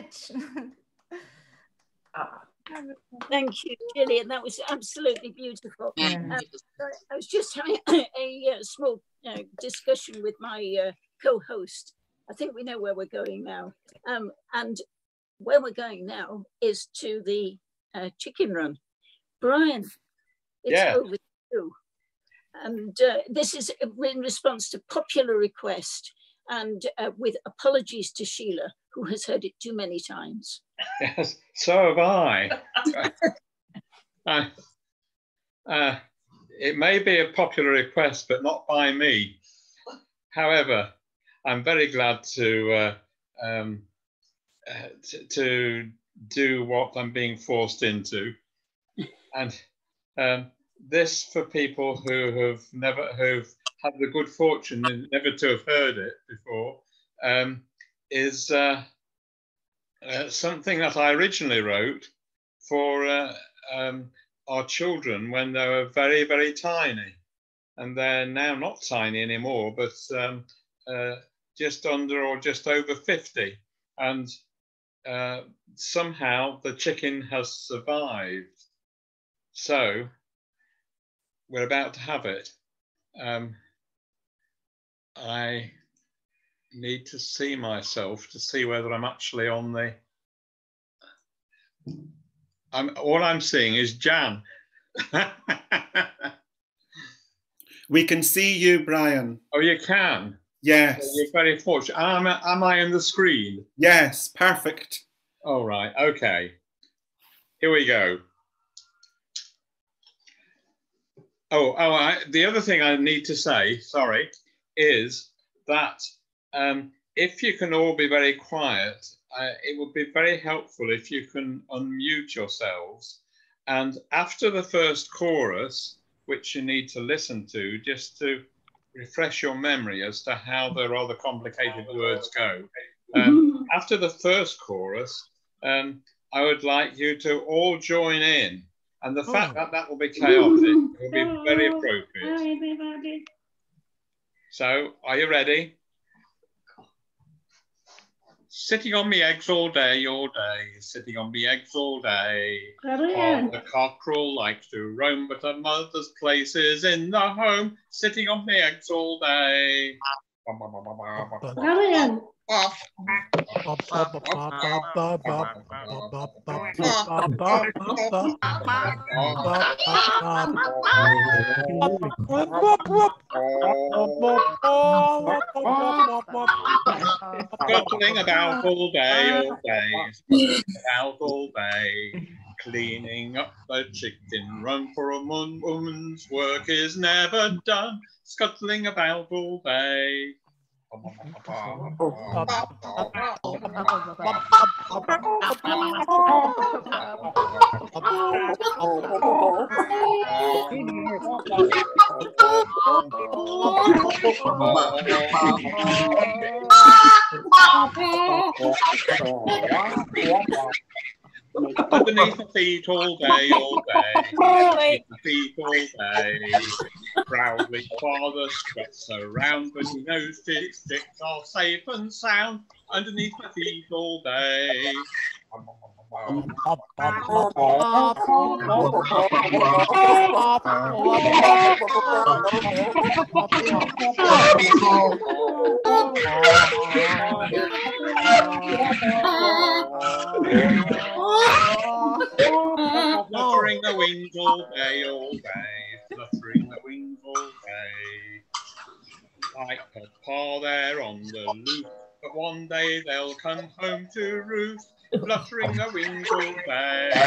much. Thank you, Gillian. That was absolutely beautiful. Yeah. I was just having a small discussion with my co-host. I think we know where we're going now. And where we're going now is to the chicken run. Brian, it's over to you. And this is in response to popular request and with apologies to Sheila, who has heard it too many times. Yes, so have I. It may be a popular request, but not by me. However, I'm very glad to do what I'm being forced into, and this for people who've had the good fortune never to have heard it before, is something that I originally wrote for our children when they were very, very tiny. And they're now not tiny anymore, but just under or just over 50. And somehow the chicken has survived. So we're about to have it. I need to see myself to see whether I'm actually on the... all I'm seeing is Jan. We can see you, Brian. Oh, you can? Yes. You're very fortunate. Am I on the screen? Yes, perfect. All right, okay. Here we go. The other thing I need to say, sorry, is that if you can all be very quiet, it would be very helpful if you can unmute yourselves. And after the first chorus, which you need to listen to, just to refresh your memory as to how the rather complicated words go. After the first chorus, I would like you to all join in. And the fact that that will be chaotic will be very appropriate. So, are you ready? Sitting on me eggs all day, sitting on me eggs all day. Oh, the cockerel likes to roam, but her mother's place is in the home, sitting on me eggs all day. Brilliant. Scuttling about all day, about all day, cleaning up the chicken run, for a woman's work is never done, scuttling about all day. Underneath the feet all day, underneath the feet all day. Proudly father struts around, but he knows his chicks are safe and sound, underneath the feet all day. Fluttering the wings all day, fluttering the wings all day. Like a paw there on the loose, but one day they'll come home to roost, fluttering the wings all day.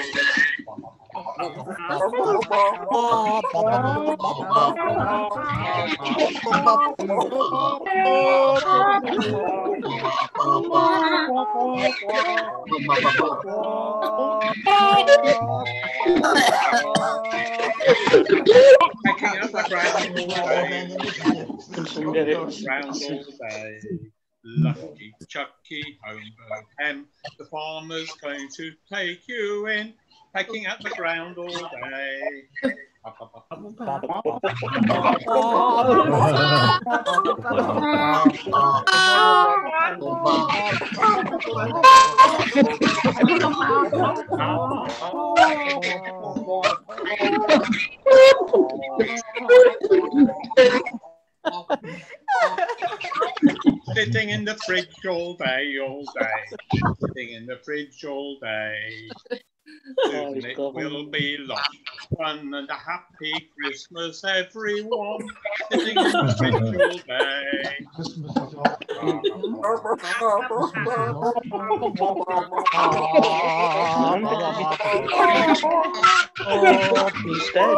Pecking up the ground all day, lucky chucky homebird hen, the farmer's going to take you in, pecking at the ground all day. Sitting in the fridge all day, sitting in the fridge all day. Soon it will be lost. Fun and a happy Christmas, everyone. Sitting in the fridge all day. Oh, he's dead.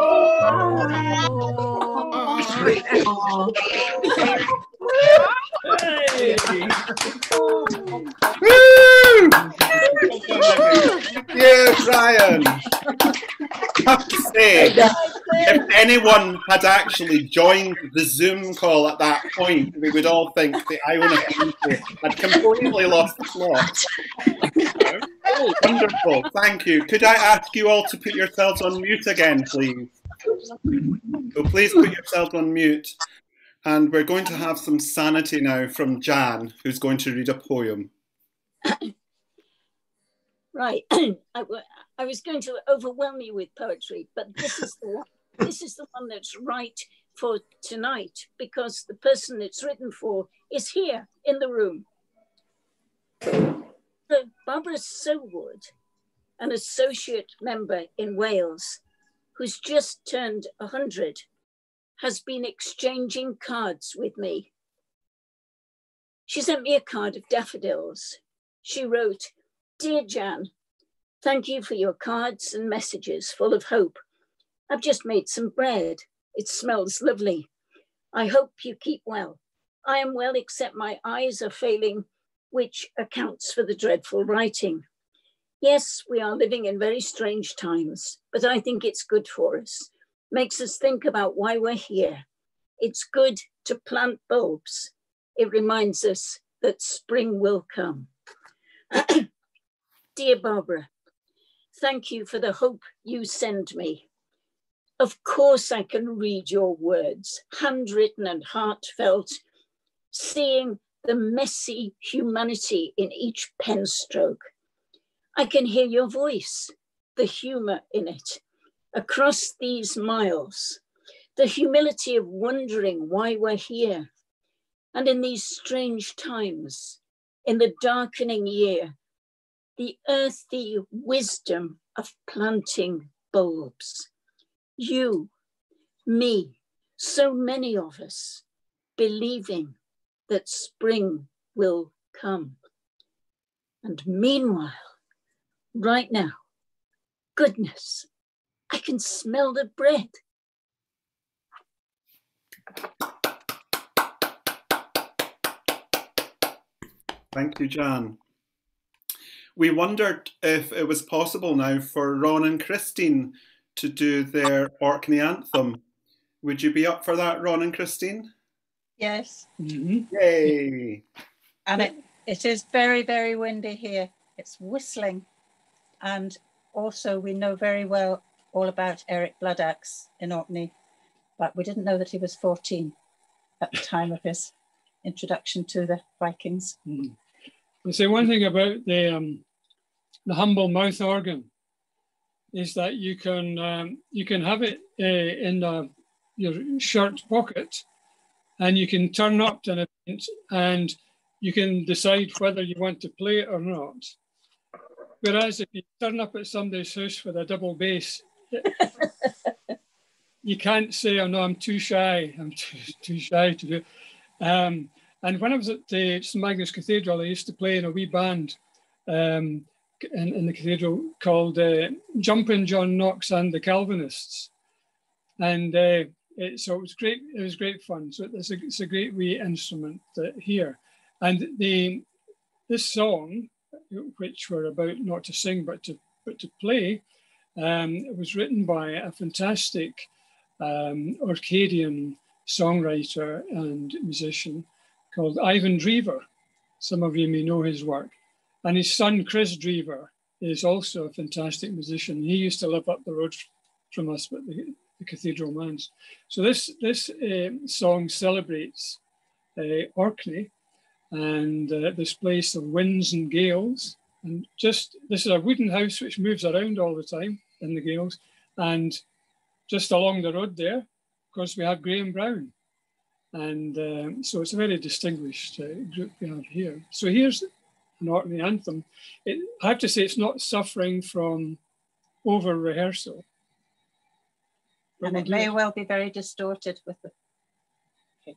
Yes, Ryan. I have to say, if anyone had actually joined the Zoom call at that point, we would all think the Iona Community had completely lost the plot. Oh, wonderful, thank you. Could I ask you all to put yourselves on mute again, please? So please put yourselves on mute. And we're going to have some sanity now from Jan, who's going to read a poem. Right, I was going to overwhelm you with poetry, but this is the one that's right for tonight, because the person it's written for is here in the room. So Barbara Sowood, an associate member in Wales, who's just turned 100, has been exchanging cards with me. She sent me a card of daffodils. She wrote, "Dear Jan, thank you for your cards and messages full of hope. I've just made some bread. It smells lovely. I hope you keep well. I am well, except my eyes are failing, which accounts for the dreadful writing. Yes, we are living in very strange times, but I think it's good for us. Makes us think about why we're here. It's good to plant bulbs. It reminds us that spring will come." Dear Barbara, thank you for the hope you send me. Of course I can read your words, handwritten and heartfelt, seeing the messy humanity in each pen stroke. I can hear your voice, the humor in it, across these miles, the humility of wondering why we're here. And in these strange times, in the darkening year, the earthy wisdom of planting bulbs. You, me, so many of us, believing that spring will come. And meanwhile, right now, goodness, I can smell the bread. Thank you, Jan. We wondered if it was possible now for Ron and Christine to do their Orkney anthem. Would you be up for that, Ron and Christine? Yes. Mm-hmm. Yay! And it is very, very windy here. It's whistling. And also we know very well all about Eric Bloodaxe in Orkney, but we didn't know that he was 14 at the time of his introduction to the Vikings. Mm. I'll say one thing about the humble mouth organ is that you can have it in your shirt pocket, and you can turn up to an event and you can decide whether you want to play it or not. Whereas if you turn up at somebody's house with a double bass, you can't say, "Oh no, I'm too shy. I'm too shy to do it." And when I was at the St Magnus Cathedral, I used to play in a wee band in the cathedral called Jumpin' John Knox and the Calvinists. And so it was great. It was great fun. So it's a great wee instrument here. And this song, which we're about not to sing but to play, it was written by a fantastic Orcadian songwriter and musician called Ivan Drever. Some of you may know his work. And his son, Chris Drever, is also a fantastic musician. He used to live up the road from us, but the cathedral manse. So this song celebrates Orkney and this place of winds and gales. And this is a wooden house which moves around all the time in the gales. And just along the road there, of course, we have Graham Brown. And so it's a very distinguished group we have here. So here's an Orkney anthem. I have to say it's not suffering from over-rehearsal. And it may well be very distorted with the... Okay.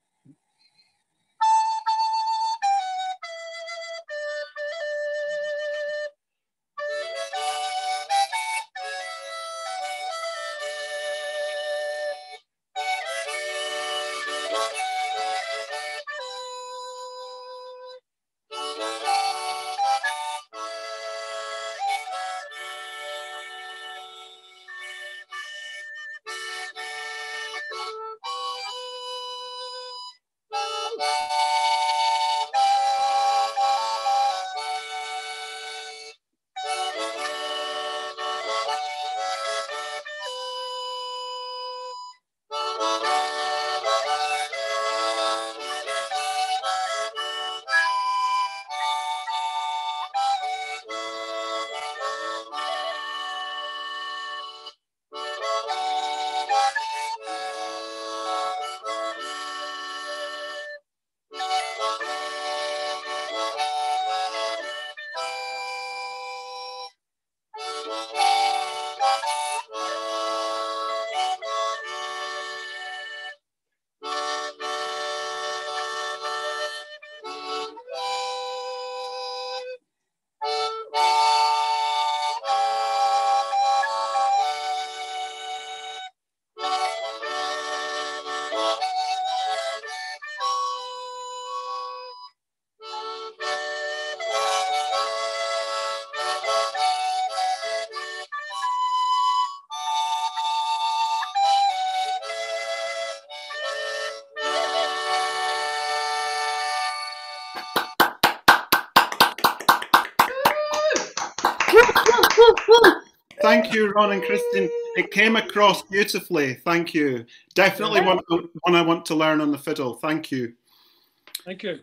Thank you, Ron and Kristen. It came across beautifully. Thank you. Definitely one I want to learn on the fiddle. Thank you. Thank you.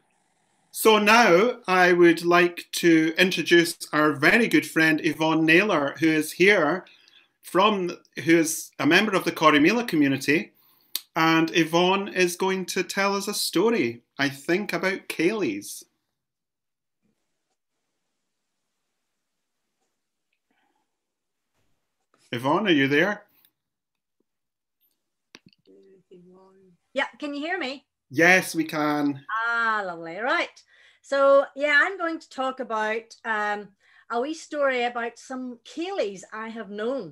So now I would like to introduce our very good friend Yvonne Naylor, who is here who is a member of the Corrymeela community. And Yvonne is going to tell us a story, I think, about Ceilidh. Yvonne, are you there? Yeah, can you hear me? Yes, we can. Ah, lovely. Right. So, yeah, I'm going to talk about a wee story about some Ceilidhs I have known.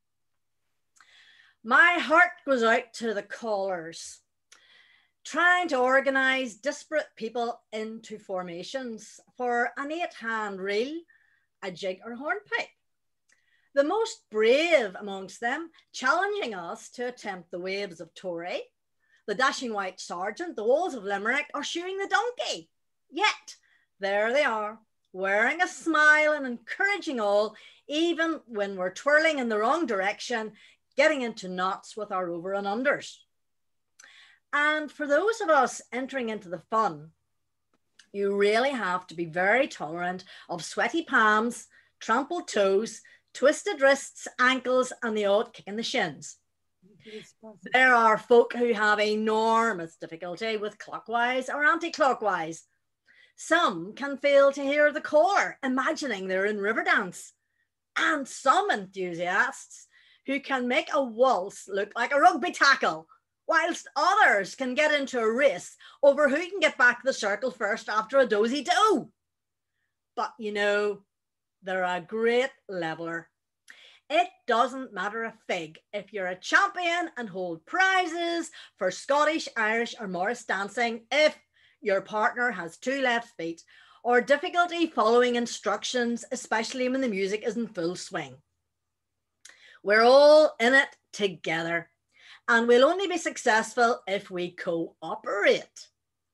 My heart goes out to the callers, trying to organise disparate people into formations for an 8-hand reel, a jig or hornpipe. The most brave amongst them challenging us to attempt the waves of Tory, the dashing white sergeant, the walls of Limerick, or shoeing the donkey. Yet, there they are, wearing a smile and encouraging all, even when we're twirling in the wrong direction, getting into knots with our over and unders. And for those of us entering into the fun, you really have to be very tolerant of sweaty palms, trampled toes, twisted wrists, ankles, and the odd kick in the shins. There are folk who have enormous difficulty with clockwise or anti-clockwise. Some can fail to hear the caller, imagining they're in Riverdance. And some enthusiasts who can make a waltz look like a rugby tackle, whilst others can get into a race over who can get back the circle first after a dozy-do. But you know, they're a great leveler. It doesn't matter a fig if you're a champion and hold prizes for Scottish, Irish, or Morris dancing if your partner has 2 left feet, or difficulty following instructions, especially when the music is in full swing. We're all in it together, and we'll only be successful if we cooperate.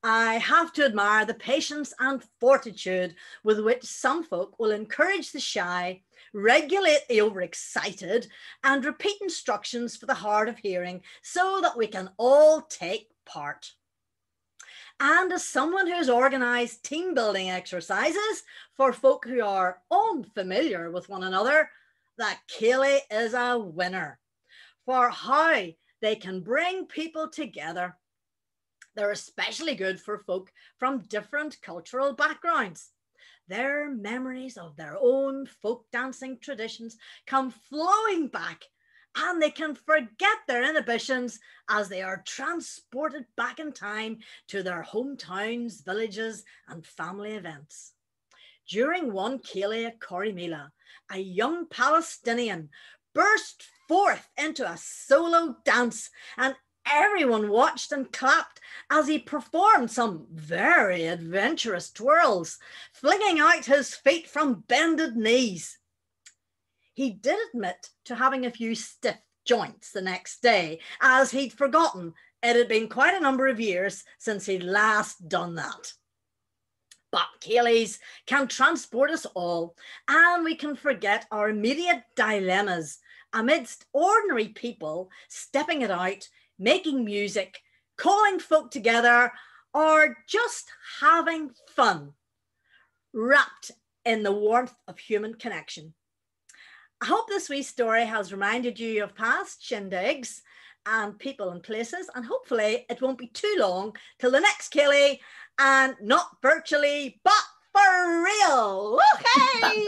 I have to admire the patience and fortitude with which some folk will encourage the shy, regulate the overexcited, and repeat instructions for the hard of hearing so that we can all take part. And as someone who's organised team building exercises for folk who are unfamiliar with one another, that ceilidh is a winner for how they can bring people together. They're especially good for folk from different cultural backgrounds. Their memories of their own folk dancing traditions come flowing back, and they can forget their inhibitions as they are transported back in time to their hometowns, villages, and family events. During one ceilidh at Corrymeela, a young Palestinian burst forth into a solo dance, and everyone watched and clapped as he performed some very adventurous twirls, flinging out his feet from bended knees. He did admit to having a few stiff joints the next day, as he'd forgotten it had been quite a number of years since he'd last done that. But ceilidhs can transport us all, and we can forget our immediate dilemmas amidst ordinary people stepping it out, making music, calling folk together, or just having fun, wrapped in the warmth of human connection. I hope this wee story has reminded you of past shindigs and people and places, and hopefully it won't be too long till the next ceilidh, and not virtually, but for real. Okay.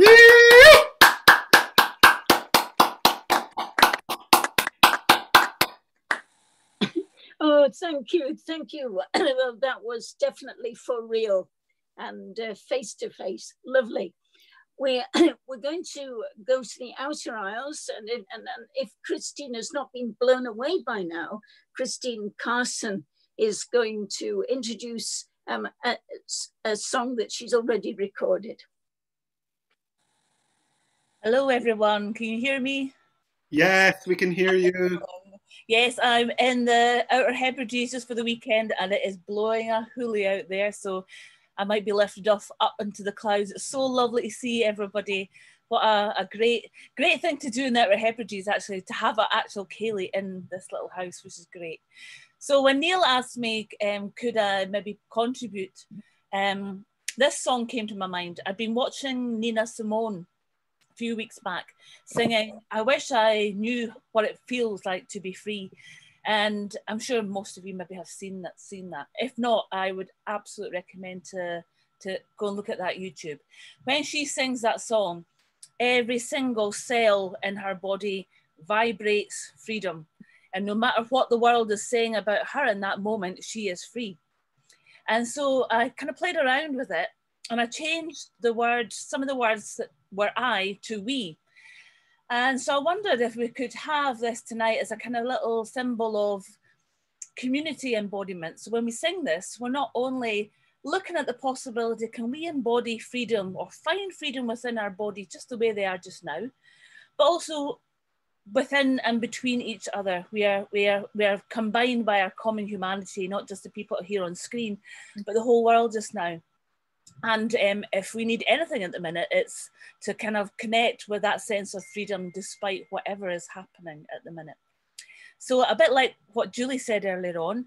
Oh, thank you, thank you. Well, that was definitely for real and face to face. Lovely. We're going to go to the outer aisles, and if Christine has not been blown away by now, Christine Carson is going to introduce a song that she's already recorded. Hello, everyone. Can you hear me? Yes, we can hear you. Yes, I'm in the Outer Hebrides just for the weekend, and it is blowing a hoolie out there, so I might be lifted off up into the clouds. It's so lovely to see everybody. What a great thing to do in the Outer Hebrides, actually, to have an actual ceilidh in this little house, which is great. So when Neil asked me, could I maybe contribute, this song came to my mind. I've been watching Nina Simone a few weeks back singing, "I wish I knew what it feels like to be free." And I'm sure most of you maybe have seen that. If not, I would absolutely recommend to go and look at that YouTube. When she sings that song, every single cell in her body vibrates freedom. And no matter what the world is saying about her in that moment, she is free. And so I kind of played around with it, and I changed the words, some of the words that were I to we. And so I wondered if we could have this tonight as a kind of little symbol of community embodiment. So when we sing this, we're not only looking at the possibility, can we embody freedom or find freedom within our body just the way they are just now, but also within and between each other. We are combined by our common humanity, not just the people here on screen, but the whole world just now. And if we need anything at the minute, it's to kind of connect with that sense of freedom despite whatever is happening at the minute. So a bit like what Julie said earlier on,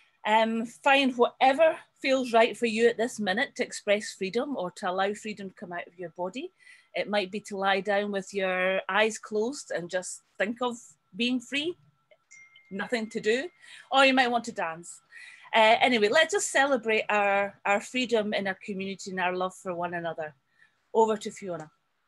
find whatever feels right for you at this minute to express freedom or to allow freedom to come out of your body. It might be to lie down with your eyes closed and just think of being free, nothing to do, or you might want to dance. Anyway, let's just celebrate our freedom in our community and our love for one another. Over to Fiona.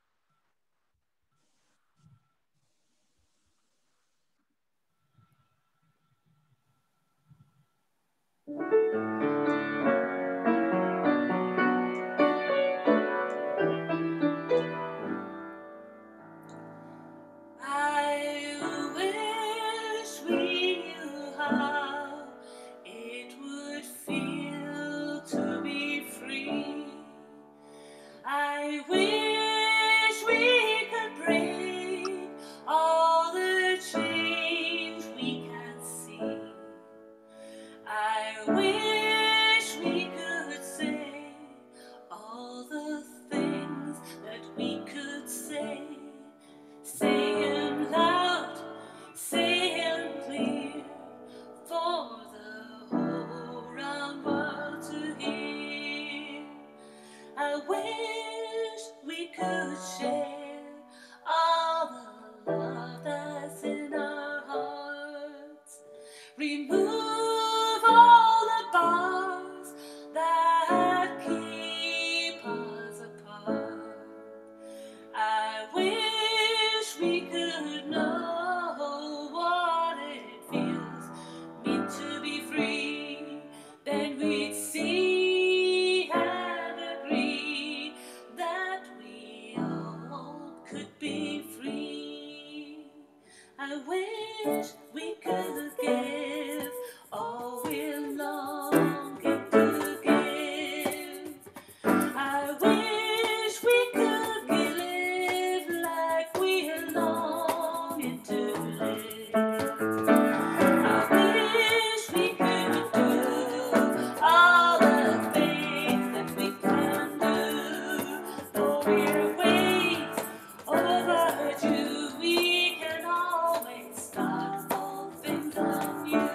I wish we could break all the chains we can see. I wish I wish we could give all we're longing to give. I wish we could live like we're longing to live. I wish we could do all the things that we can do. Oh, we're ways overdue. We can always start all things anew.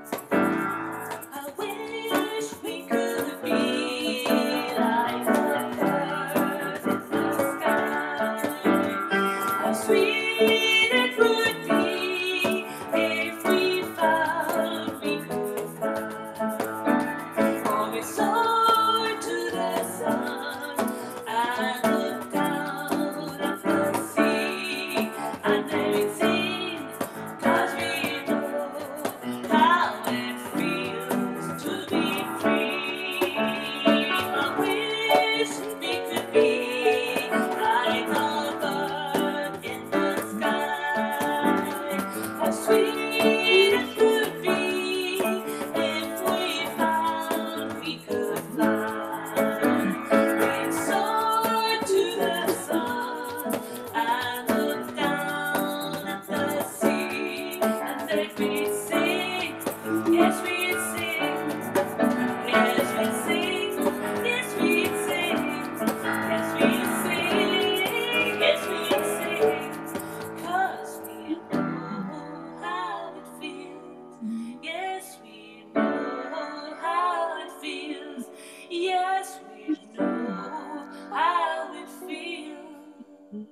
I wish we could be like the birds in the sky. How sweet it would be if we found we could fly. Or we soared to the sun and looked down at the sea, and then we'd sing, 'cause we know how it feels to be free. I wish we could be like a bird in the sky. How sweet it would be if we found we could fly. We'd soar to the sun and look down at the sea, and then we'd sing, yes we'd sing, yes we'd sing, yes we'd sing, yes we'd sing, yes we'd sing, 'cause we know how it feels, yes we know how it feels, yes we know how it feels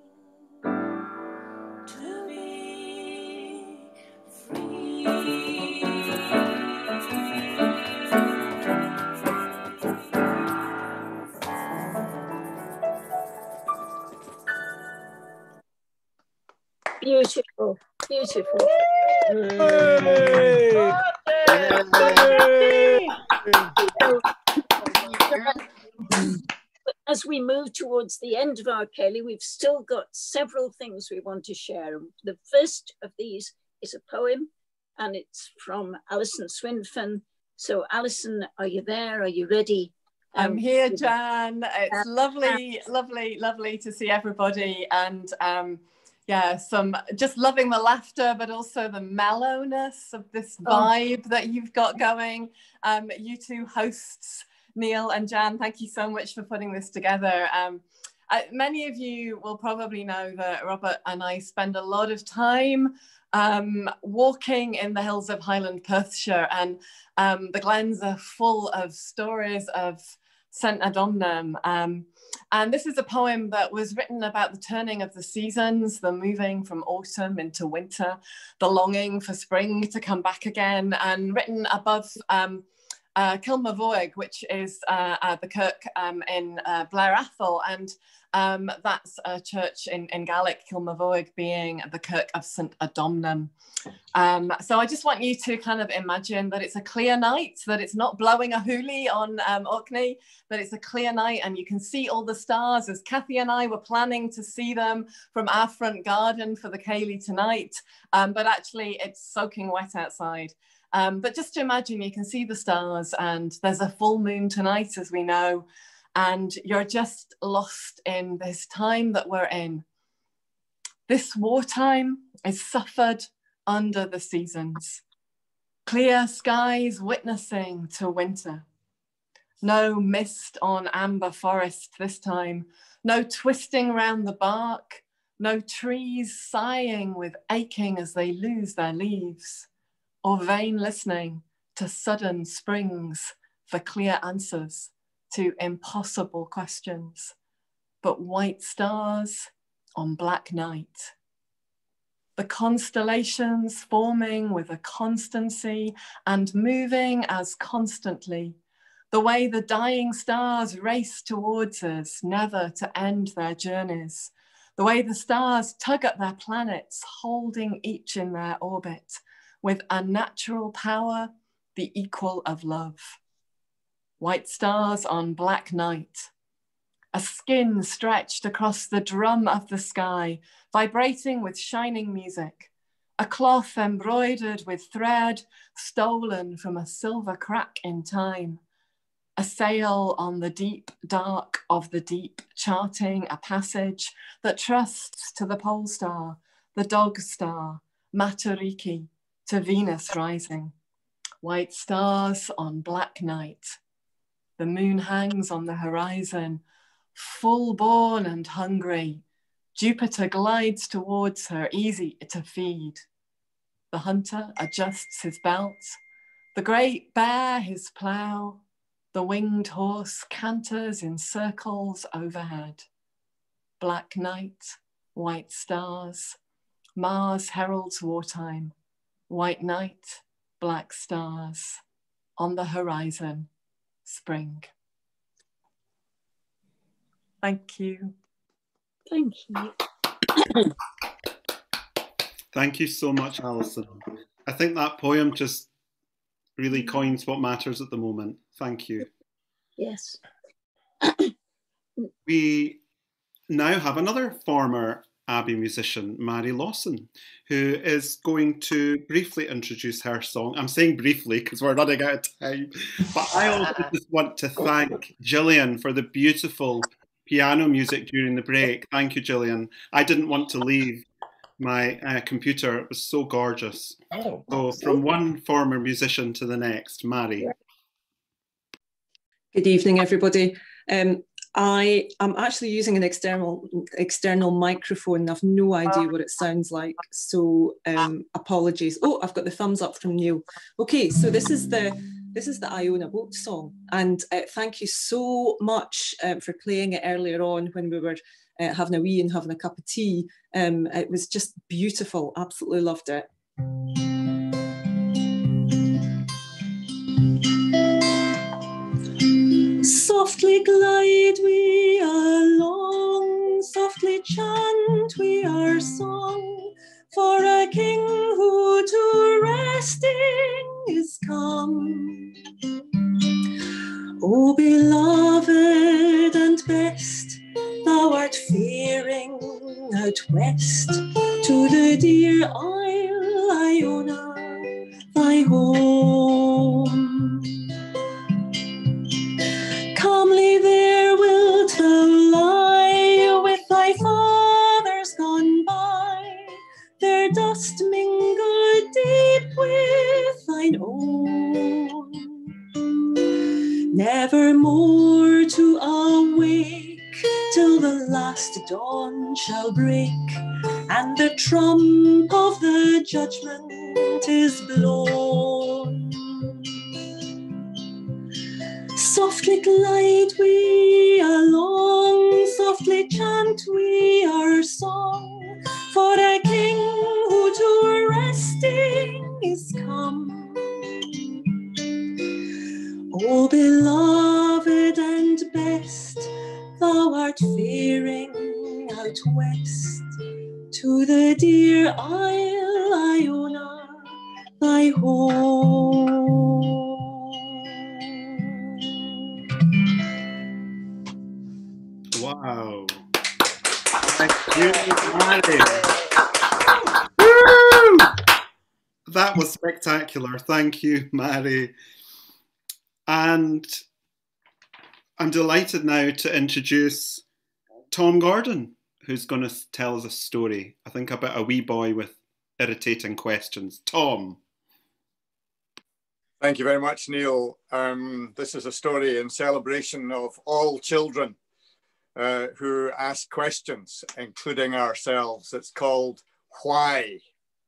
to be Beautiful, beautiful. As we move towards the end of our Kelly, we've still got several things we want to share. The first of these is a poem, and it's from Alison Swinfen. So Alison, are you there? Are you ready? I'm here, Jan. It's lovely, lovely, lovely to see everybody. And yeah, just loving the laughter, but also the mellowness of this vibe that you've got going. You two hosts, Neil and Jan, thank you so much for putting this together. Many of you will probably know that Robert and I spend a lot of time walking in the hills of Highland Perthshire, and the glens are full of stories of St. Adomnam. And this is a poem that was written about the turning of the seasons, the moving from autumn into winter, the longing for spring to come back again, and written above Kilmavoig, which is the kirk in Blair Athol, and that's a church in Gaelic, Kilmavoig being the kirk of St. Adomnam. So I just want you to kind of imagine that it's a clear night, that it's not blowing a hoolie on Orkney, that it's a clear night and you can see all the stars, as Kathy and I were planning to see them from our front garden for the Ceilidh tonight, but actually it's soaking wet outside. But just to imagine, you can see the stars, and there's a full moon tonight, as we know, and you're just lost in this time that we're in. This wartime is suffered under the seasons. Clear skies witnessing to winter. No mist on amber forest this time. No twisting round the bark. No trees sighing with aching as they lose their leaves, or vain listening to sudden springs for clear answers to impossible questions, but white stars on black night. The constellations forming with a constancy and moving as constantly, the way the dying stars race towards us, never to end their journeys, the way the stars tug at their planets, holding each in their orbit, with unnatural power, the equal of love. White stars on black night. A skin stretched across the drum of the sky, vibrating with shining music. a cloth embroidered with thread stolen from a silver crack in time, a sail on the deep dark of the deep, charting a passage that trusts to the pole star, the dog star, Matariki, to Venus rising. White stars on black night. The moon hangs on the horizon, full-born and hungry. Jupiter glides towards her, easy to feed. The hunter adjusts his belt, the great bear his plough, the winged horse canters in circles overhead. Black night, white stars, Mars heralds wartime. White night, black stars, on the horizon, spring. Thank you. Thank you. Thank you so much, Alison. I think that poem just really coins what matters at the moment. Thank you. Yes. We now have another former Abbey musician, Mary Lawson, who is going to briefly introduce her song. I'm saying briefly because we're running out of time, but I also just want to thank Gillian for the beautiful piano music during the break. Thank you, Gillian. I didn't want to leave my computer. It was so gorgeous. So from one former musician to the next, Mary. Good evening, everybody. I am actually using an external microphone. I've no idea what it sounds like, so apologies. Oh, I've got the thumbs up from Neil. Okay, so this is the Iona boat song, and thank you so much for playing it earlier on when we were having a wee and having a cup of tea. It was just beautiful. Absolutely loved it. Softly glide we along, softly chant we our song, for a king who to resting is come. O beloved and best, thou art faring out west to the dear isle Iona, thy home. Calmly there wilt thou lie with thy fathers gone by, their dust mingled deep with thine own. Never more to awake till the last dawn shall break, and the trump of the judgment is blown. Softly glide we along, softly chant we our song, for a king who to resting is come. O beloved and best, thou art faring out west to the dear isle Iona, thy home. Wow. Thank you, Mary. Woo! That was spectacular. Thank you, Mary. And I'm delighted now to introduce Tom Gordon, who's going to tell us a story, I think about a wee boy with irritating questions. Tom. Thank you very much, Neil. This is a story in celebration of all children who ask questions, including ourselves. It's called Why?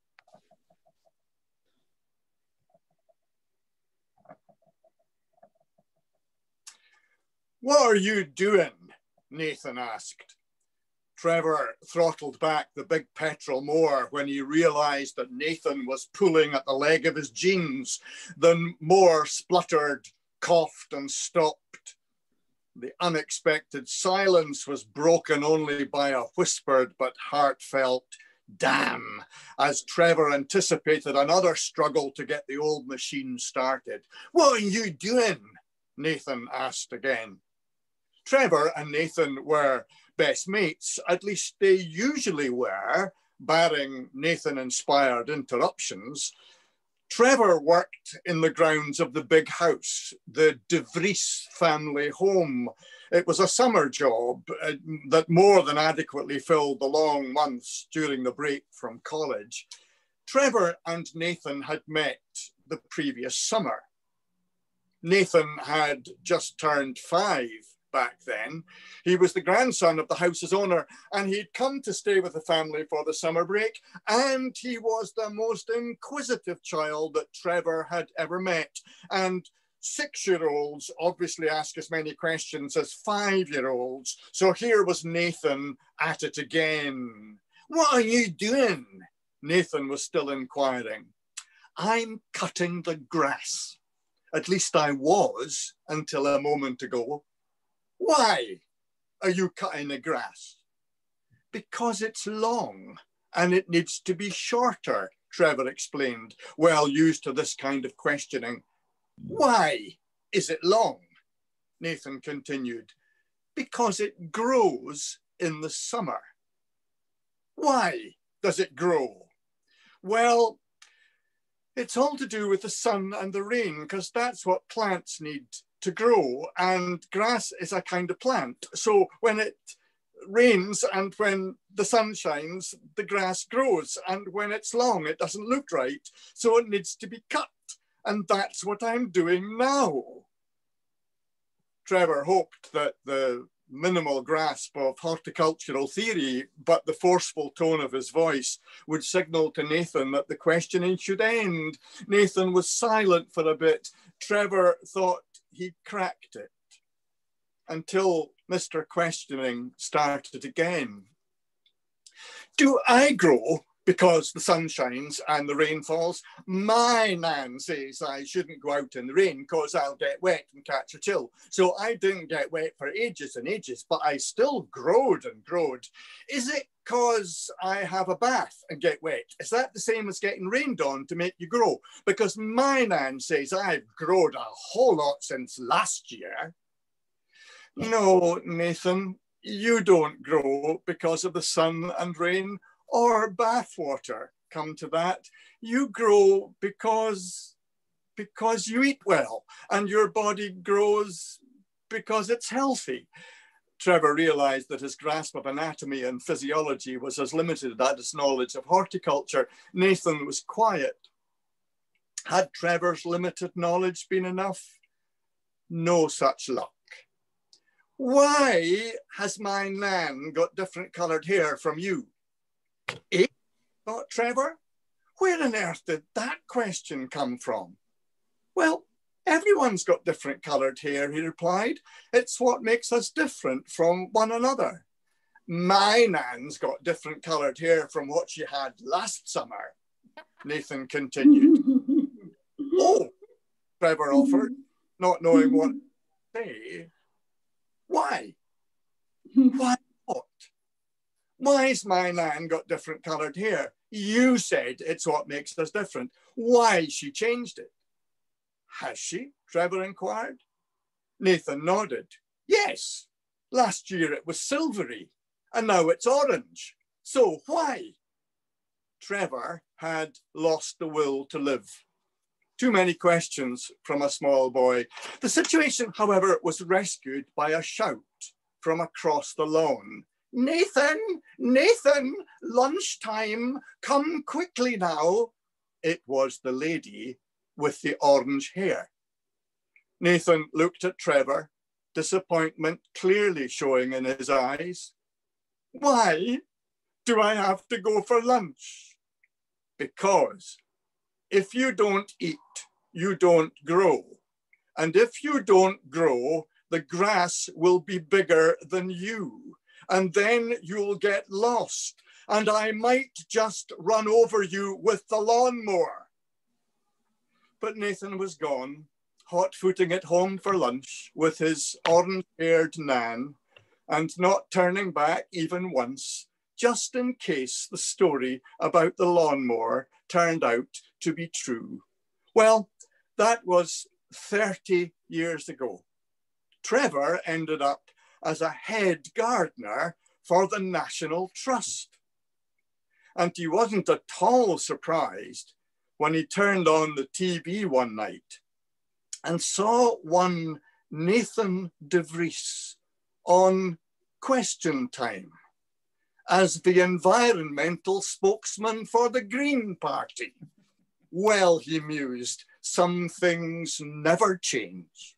What are you doing? Nathan asked. Trevor throttled back the big petrol more when he realized that Nathan was pulling at the leg of his jeans. Then Moore spluttered, coughed, and stopped. The unexpected silence was broken only by a whispered but heartfelt damn, as Trevor anticipated another struggle to get the old machine started. What are you doing? Nathan asked again. Trevor and Nathan were best mates, at least they usually were, barring Nathan-inspired interruptions, Trevor worked in the grounds of the big house, the De Vries family home. It was a summer job that more than adequately filled the long months during the break from college. Trevor and Nathan had met the previous summer. Nathan had just turned 5 back then. He was the grandson of the house's owner, and he'd come to stay with the family for the summer break, and he was the most inquisitive child that Trevor had ever met. And 6-year-olds obviously ask as many questions as 5-year-olds. So here was Nathan at it again. "What are you doing?" Nathan was still inquiring. "I'm cutting the grass. At least I was until a moment ago." "Why are you cutting the grass?" "Because it's long and it needs to be shorter," Trevor explained, well used to this kind of questioning. "Why is it long?" Nathan continued. "Because it grows in the summer." "Why does it grow?" "Well, it's all to do with the sun and the rain, because that's what plants need to grow, and grass is a kind of plant. So when it rains and when the sun shines, the grass grows, and when it's long, it doesn't look right, so it needs to be cut, and that's what I'm doing now." Trevor hoped that the minimal grasp of horticultural theory, but the forceful tone of his voice would signal to Nathan that the questioning should end. Nathan was silent for a bit. Trevor thought he'd cracked it, until Mr. Questioning started again. "Do I grow because the sun shines and the rain falls? My nan says I shouldn't go out in the rain because I'll get wet and catch a chill. So I didn't get wet for ages and ages, but I still growed and growed. Is it because I have a bath and get wet? Is that the same as getting rained on to make you grow? Because my nan says I've grown a whole lot since last year." "No, Nathan, you don't grow because of the sun and rain or bath water, come to that. You grow because you eat well, and your body grows because it's healthy." Trevor realized that his grasp of anatomy and physiology was as limited as his knowledge of horticulture. Nathan was quiet. Had Trevor's limited knowledge been enough? No such luck. "Why has my nan got different coloured hair from you?" "Eh?" thought Trevor. Where on earth did that question come from? "Well, everyone's got different coloured hair," he replied. "It's what makes us different from one another." "My nan's got different coloured hair from what she had last summer," Nathan continued. "Oh," Trevor offered, not knowing what to say. "Why? Why what? Why's my nan got different coloured hair? You said it's what makes us different. Why she changed it?" "Has she?" Trevor inquired. Nathan nodded. "Yes, last year it was silvery and now it's orange. So why?" Trevor had lost the will to live. Too many questions from a small boy. The situation, however, was rescued by a shout from across the lawn. "Nathan, Nathan, lunchtime, come quickly now." It was the lady with the orange hair. Nathan looked at Trevor, disappointment clearly showing in his eyes. "Why do I have to go for lunch?" "Because if you don't eat, you don't grow. And if you don't grow, the grass will be bigger than you. And then you'll get lost. And I might just run over you with the lawnmower." But Nathan was gone, hot-footing it home for lunch with his orange-haired nan, and not turning back even once, just in case the story about the lawnmower turned out to be true. Well, that was 30 years ago. Trevor ended up as a head gardener for the National Trust. And he wasn't at all surprised when he turned on the TV one night and saw one Nathan de Vries on Question Time as the environmental spokesman for the Green Party. Well, he mused, some things never change.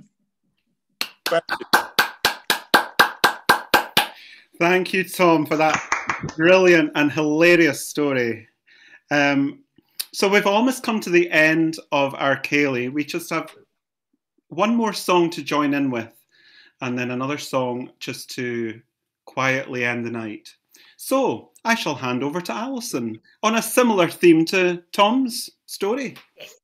Thank you, Tom, for that brilliant and hilarious story. So we've almost come to the end of our Ceilidh. We just have one more song to join in with, and then another song just to quietly end the night. So I shall hand over to Alison on a similar theme to Tom's story.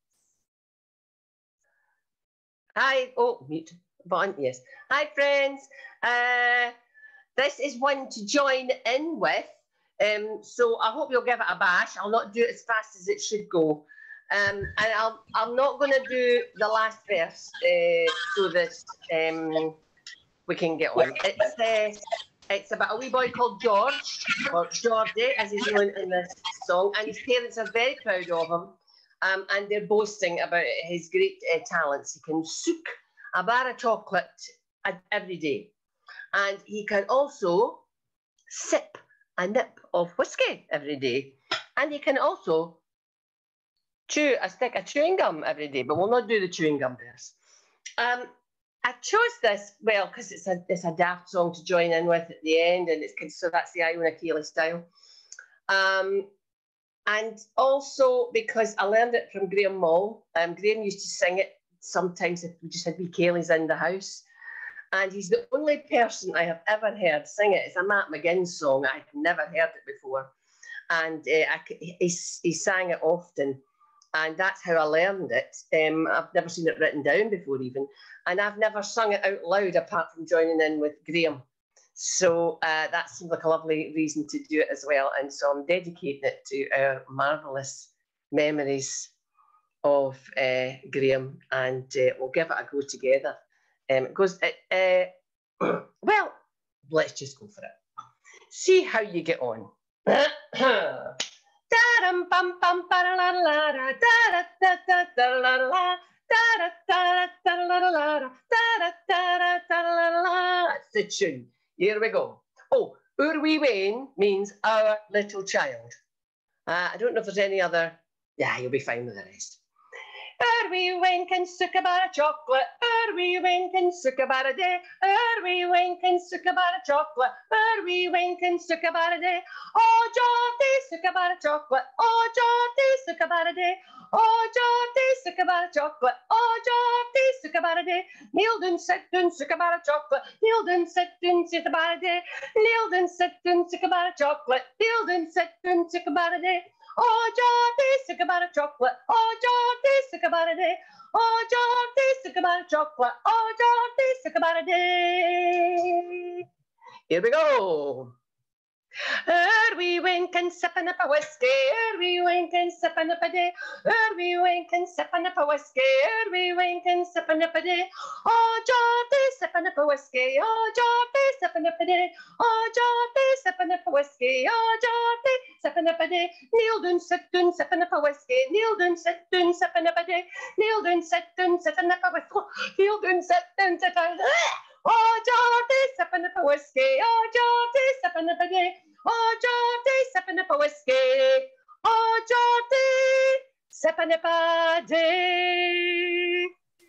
Hi, oh, mute button, yes. Hi, friends. This is one to join in with. So I hope you'll give it a bash. I'll not do it as fast as it should go. And I'm not going to do the last verse so that we can get on. It's about a wee boy called George, or Geordie, as he's known in this song, and his parents are very proud of him, and they're boasting about his great talents. He can soak a bar of chocolate every day, and he can also sip a nip of whiskey every day, and he can also chew a stick of chewing gum every day, but we'll not do the chewing gum verse. I chose this, well, because it's a daft song to join in with at the end, and so that's the Iona Ceilidh style. And also because I learned it from Graham Moll. Graham used to sing it sometimes if we just had wee Ceilidhs in the house. And he's the only person I have ever heard sing it. It's a Matt McGinn song. I've never heard it before. And he sang it often. And that's how I learned it. I've never seen it written down before even. And I've never sung it out loud apart from joining in with Graham. So that seemed like a lovely reason to do it as well. And so I'm dedicating it to our marvellous memories of Graham. And we'll give it a go together. It goes, well, let's just go for it. See how you get on. That's the tune. Here we go. Oh, Oor wee Wayne means our little child. I don't know if there's any other. Yeah, you'll be fine with the rest. Oor wee Wayne can suck a bar of chocolate. Oor wee Wayne can suck a bar a day. Oor wee Wayne can suck a bar of chocolate. Oor wee Wayne can suck a bar a day. Oh, Geordie, suck a bar of chocolate. Oh, Geordie, suck a bar a day. Oh, Geordie, suck a bar of chocolate. Oh, Geordie, suck a bar a day. Kneel down, sit down, suck a bar of chocolate. Kneel down, sit down, suck a bar a day. Kneel down, sit down, suck a bar of chocolate. Kneel down, sit down, suck a bar a day. Oh, Geordie, suck a bar of chocolate. Oh, Geordie, suck a bar a day. Oh, Geordie, suck a bar of chocolate. Oh, Geordie, suck a bar a day. Here we go. Oor wee Wayne can sip a nip of whiskey. Oor wee Wayne can sip a nip a day. Oor wee Wayne can sip a nip of whiskey. Oor wee Wayne can sip a nip a day. Oh, Geordie, sip a nip of whiskey. Oh, Geordie, sip a nip a day. Oh, Geordie, sip a nip of whiskey. Oh, Geordie, sip a nip a day. Kneel down, sit down, sip a nip of whiskey. Kneel down, sit down, sip a nip a day. Kneel down, sit down, sit a nip of whiskey. Kneel down, sit down, sit a. Oh, Geordie, sip a nip of whiskey. Oh, Geordie, sip a nip a day. Oh, Geordie, sip a nip of whiskey. Oh, Geordie, sip a nip a day.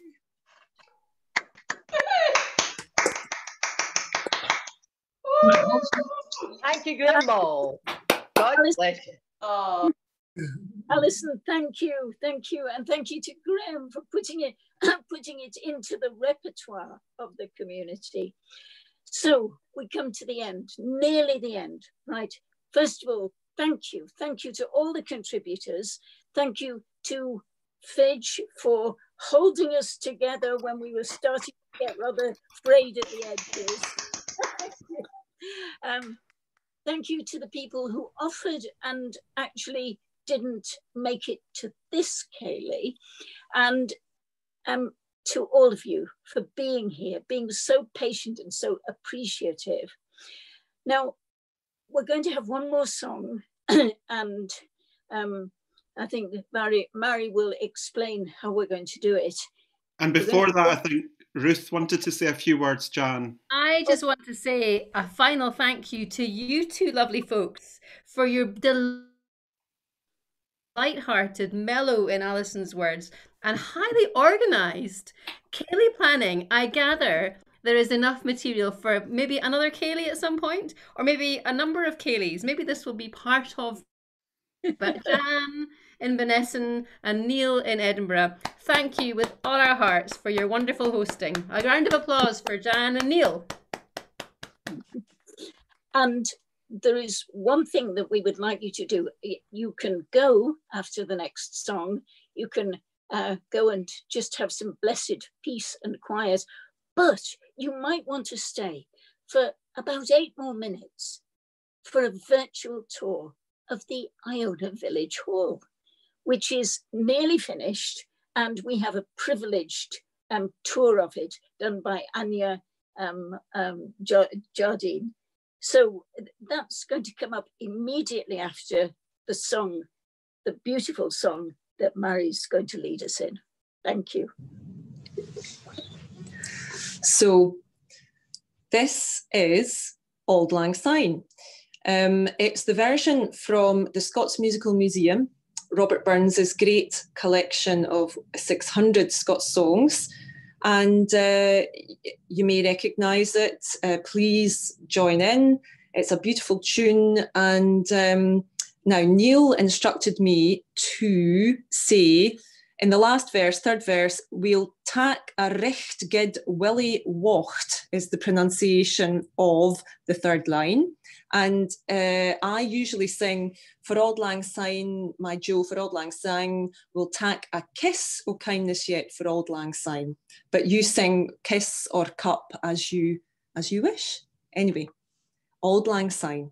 Thank you, Graham Moll. God bless you. Oh. Alison, thank you, and thank you to Graham for putting it into the repertoire of the community. So we come to the end, nearly the end, right? First of all, thank you to all the contributors. Thank you to Fidge for holding us together when we were starting to get rather frayed at the edges. Thank you to the people who offered and actually didn't make it to this Ceilidh, and to all of you for being here, being so patient and so appreciative. Now, we're going to have one more song, and I think Mary will explain how we're going to do it. And before that, I think Ruth wanted to say a few words, Jan. I just want to say a final thank you to you two lovely folks for your light-hearted, mellow, in Alison's words, and highly organised Ceilidh planning. I gather there is enough material for maybe another Ceilidh at some point, or maybe a number of Ceilidhs. Maybe this will be part of. But Jan in Benesson and Neil in Edinburgh, thank you with all our hearts for your wonderful hosting. A round of applause for Jan and Neil. And there is one thing that we would like you to do. You can go after the next song. You can go and just have some blessed peace and quiet, but you might want to stay for about 8 more minutes for a virtual tour of the Iona Village Hall, which is nearly finished, and we have a privileged tour of it done by Anya Jardine. So that's going to come up immediately after the song, the beautiful song that Mary's going to lead us in. Thank you. So this is Auld Lang Syne. It's the version from the Scots Musical Museum, Robert Burns's great collection of 600 Scots songs. And you may recognise it. Please join in. It's a beautiful tune. And now Neil instructed me to say, in the last verse, third verse, we'll tack a recht ged willy wacht is the pronunciation of the third line. And I usually sing, for Auld Lang Syne, my Jo, for Auld Lang Syne, we'll tack a kiss o' kindness yet for Auld Lang Syne. But you sing kiss or cup as you wish. Anyway, Auld Lang Syne.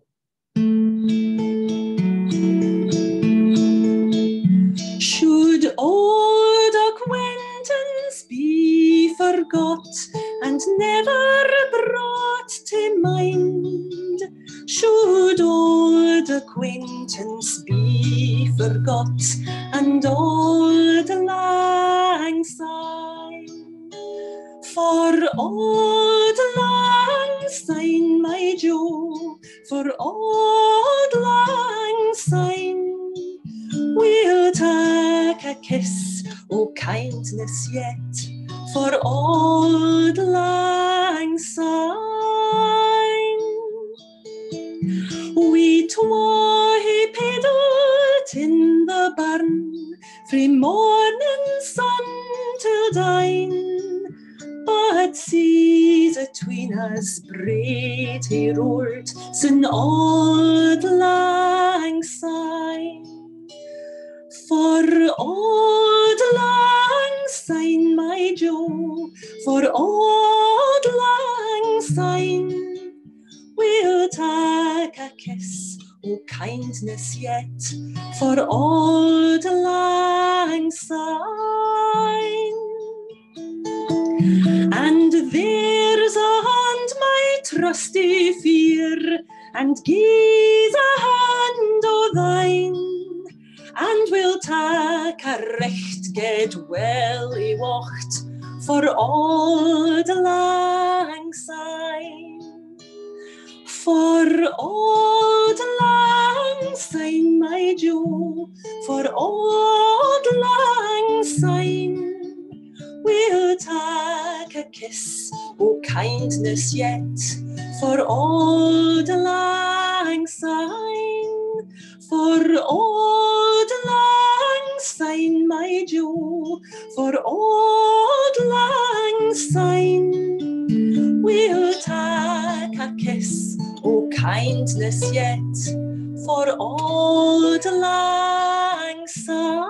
Should old acquaintance be forgot and never brought to mind? Should old acquaintance be forgot and Auld Lang Syne? For Auld Lang Syne, my Jo, for Auld Lang Syne, we'll take a kiss o' kindness yet for Auld Lang Syne. We twa pedaled in the barn frae morning sun till dine, but seas atween us braid he roared sin Auld Lang Syne. For Auld Lang Syne, my Jo, for Auld Lang Syne, we'll take a kiss o' kindness yet for Auld Lang Syne. And there's a hand, my trusty fear, and gies a hand o' thine, and we'll take a recht ged welly wacht for Auld Lang Syne. For Auld Lang Syne, my Jo, for Auld Lang Syne, we'll take a kiss o' kindness yet for Auld Lang Syne. For Auld Lang Syne, my Jo, for Auld Lang Syne, we'll take a kiss o' kindness yet for Auld Lang Syne.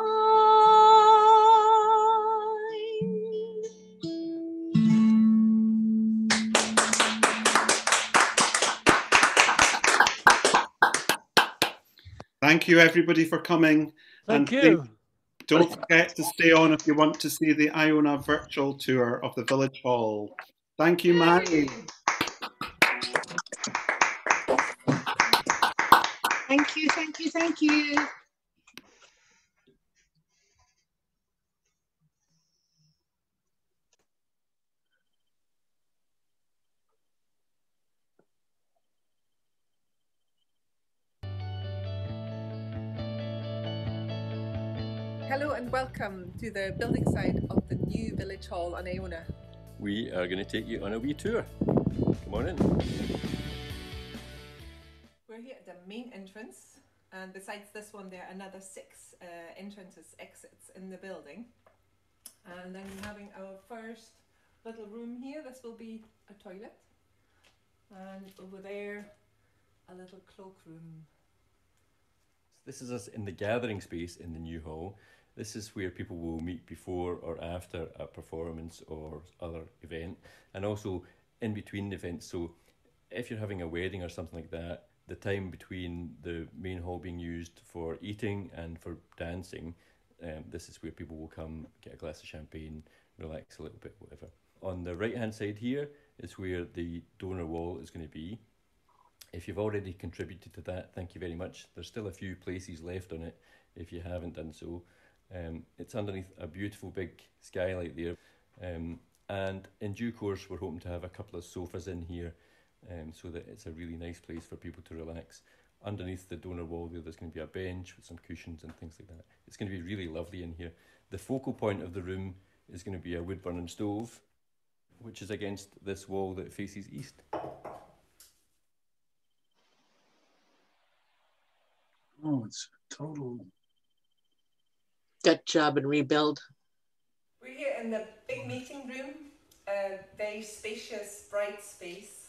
Thank you, everybody, for coming. Thank you. Don't forget to stay on if you want to see the Iona virtual tour of the Village Hall. Thank you, Mary. Thank you, thank you, thank you. Hello and welcome to the building site of the new village hall on Iona. We are going to take you on a wee tour. Come on in. We're here at the main entrance, and besides this one there are another 6 entrances, exits in the building. And then we're having our first little room here. This will be a toilet, and over there a little cloakroom. This is us in the gathering space in the new hall. This is where people will meet before or after a performance or other event, and also in between events. So if you're having a wedding or something like that, the time between the main hall being used for eating and for dancing, this is where people will come, get a glass of champagne, relax a little bit, whatever. On the right hand side here is where the donor wall is going to be. If you've already contributed to that, thank you very much. There's still a few places left on it if you haven't done so. It's underneath a beautiful big skylight there, and in due course we're hoping to have a couple of sofas in here, so that it's a really nice place for people to relax. Underneath the donor wall there's going to be a bench with some cushions and things like that. It's going to be really lovely in here. The focal point of the room is going to be a wood burning stove, which is against this wall that faces east. Oh, it's total. Good job and rebuild. We're here in the big meeting room, a very spacious, bright space.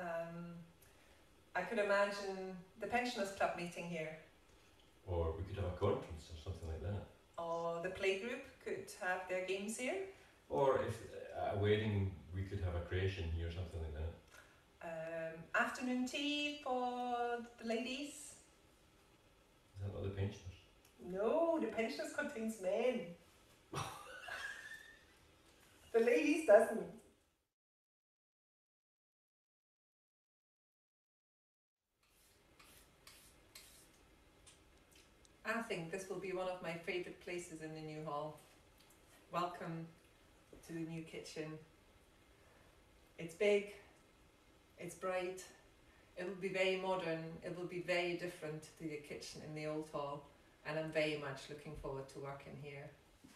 I could imagine the Pensioners Club meeting here. Or we could have a conference or something like that. Or the playgroup could have their games here. Or if at a wedding we could have a creation here or something like that. Afternoon tea for the ladies. Is that not the pensioners? No, the pensioners contains men. The ladies doesn't. I think this will be one of my favourite places in the new hall. Welcome to the new kitchen. It's big, it's bright, it will be very modern, it will be very different to the kitchen in the old hall, and I'm very much looking forward to working here.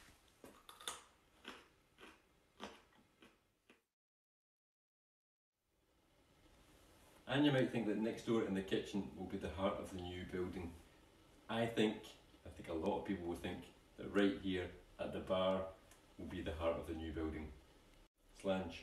And you might think that next door in the kitchen will be the heart of the new building. I think a lot of people will think that right here at the bar will be the heart of the new building. Slange.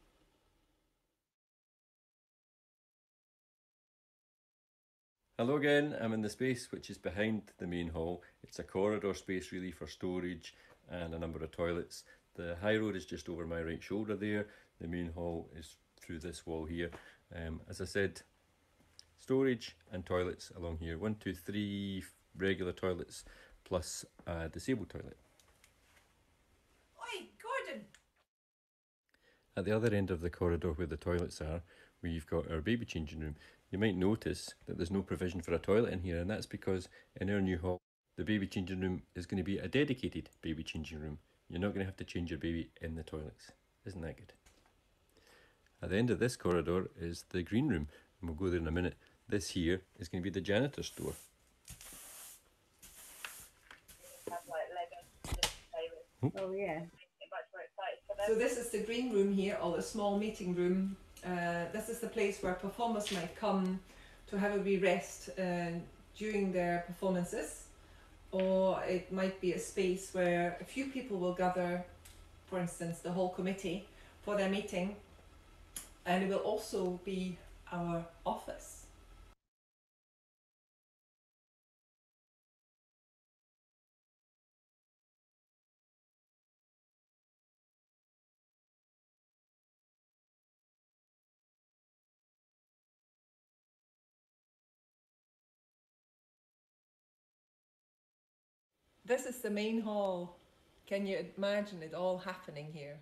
Hello again, I'm in the space which is behind the main hall. It's a corridor space really for storage and a number of toilets. The high road is just over my right shoulder there. The main hall is through this wall here. As I said, storage and toilets along here. 1, 2, 3 regular toilets plus a disabled toilet. Oi, Gordon! At the other end of the corridor where the toilets are, we've got our baby changing room. You might notice that there's no provision for a toilet in here, and that's because in our new hall, the baby changing room is going to be a dedicated baby changing room. You're not going to have to change your baby in the toilets. Isn't that good? At the end of this corridor is the green room, and we'll go there in a minute. This here is going to be the janitor's store. Oh yeah. So this is the green room here, or the small meeting room. This is the place where performers might come to have a wee rest during their performances, or it might be a space where a few people will gather, for instance the whole committee, for their meeting, and it will also be our office. This is the main hall. Can you imagine it all happening here?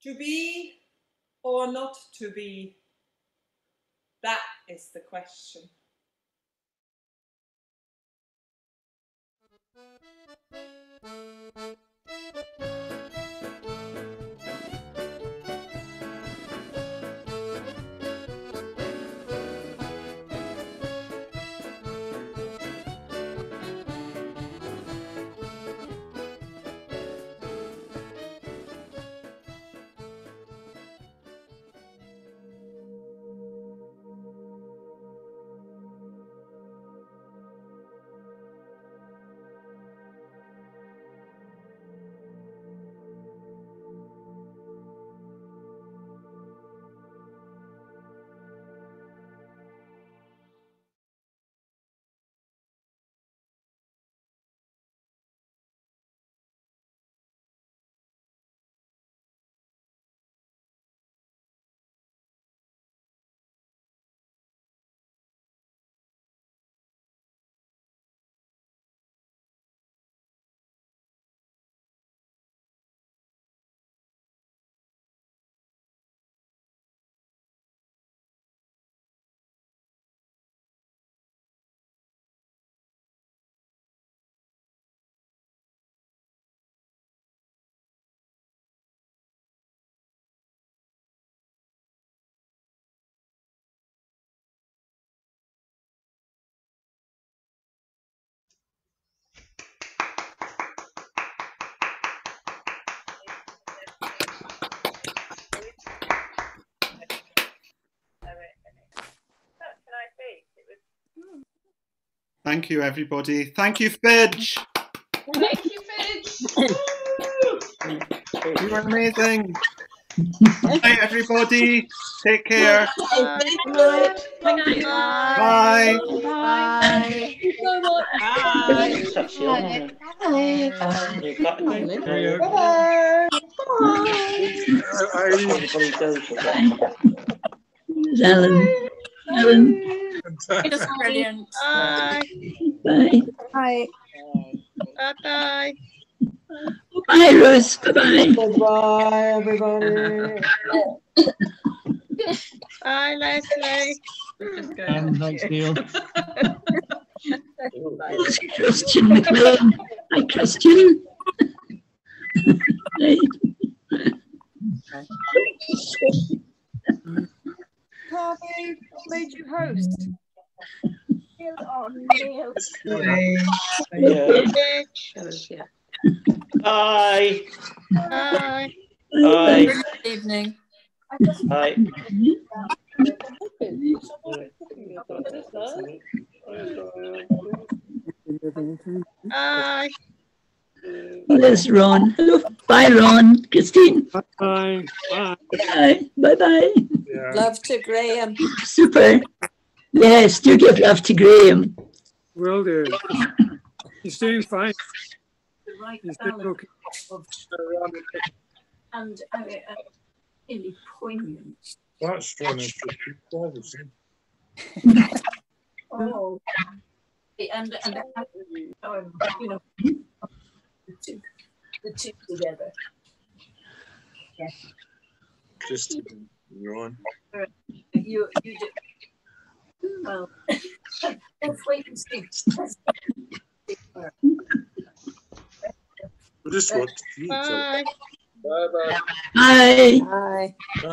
To be or not to be? That is the question. Thank you, everybody. Thank you, Fidge. Thank you, Fidge. You were amazing. Good night, everybody. Take care. Bye. Bye. Bye. Thank you so much. Bye. Alan. Brilliant. Bye. Bye. Bye. Bye. Bye, Rose. Bye-bye. Bye, everybody. Bye, Leslie. Thanks, Neil. Christian McMillan. Hi, Christian. Carly, what made you host? Neil. Bye. Bye. Bye. Good evening. Bye. Bye. Oh, there's Ron. Hello. Bye, Ron. Christine. Bye. Bye. Bye. Bye-bye. Yeah. Love to Graham. Super. Yes, do give love to Graham. Will do. He's doing fine. The right He's doing balance okay. and really poignant. That's trying to keep privacy. Oh, and you know, the two together. Yeah. Just you're on. You do. Well, let's wait and see. We just watch each other. Bye. Bye. Bye.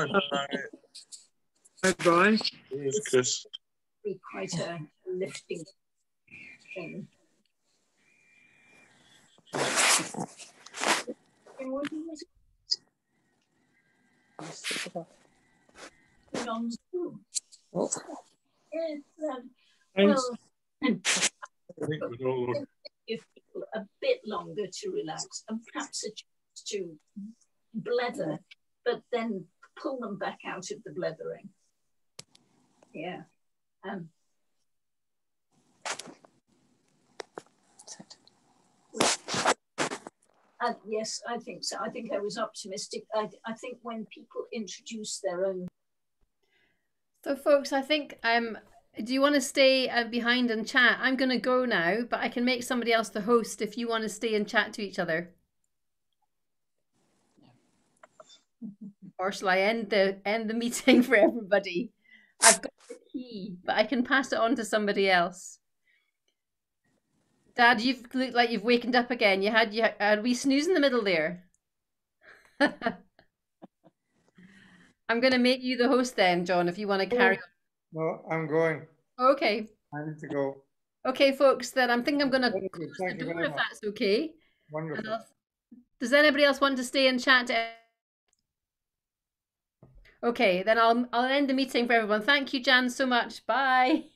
Bye. Here's Chris. Be quite a lifting thing. Oh. Well, give people a bit longer to relax and perhaps a chance to blether, but then pull them back out of the blethering. Yeah. Yes, I think so. I think I was optimistic. I think when people introduce their own. So, folks, I think do you want to stay behind and chat? I'm going to go now, but I can make somebody else the host if you want to stay and chat to each other. Or shall I end the meeting for everybody? I've got the key, but I can pass it on to somebody else. Dad, you've looked like you've wakened up again. You had we snooze in the middle there. I'm going to make you the host then, John, if you want to carry on. No, I'm going. Okay. I need to go. Okay, folks, then I'm going to close the Thank you door very if much. that's okay. Wonderful. Does anybody else want to stay and chat? Okay, then I'll end the meeting for everyone. Thank you, Jan, so much. Bye.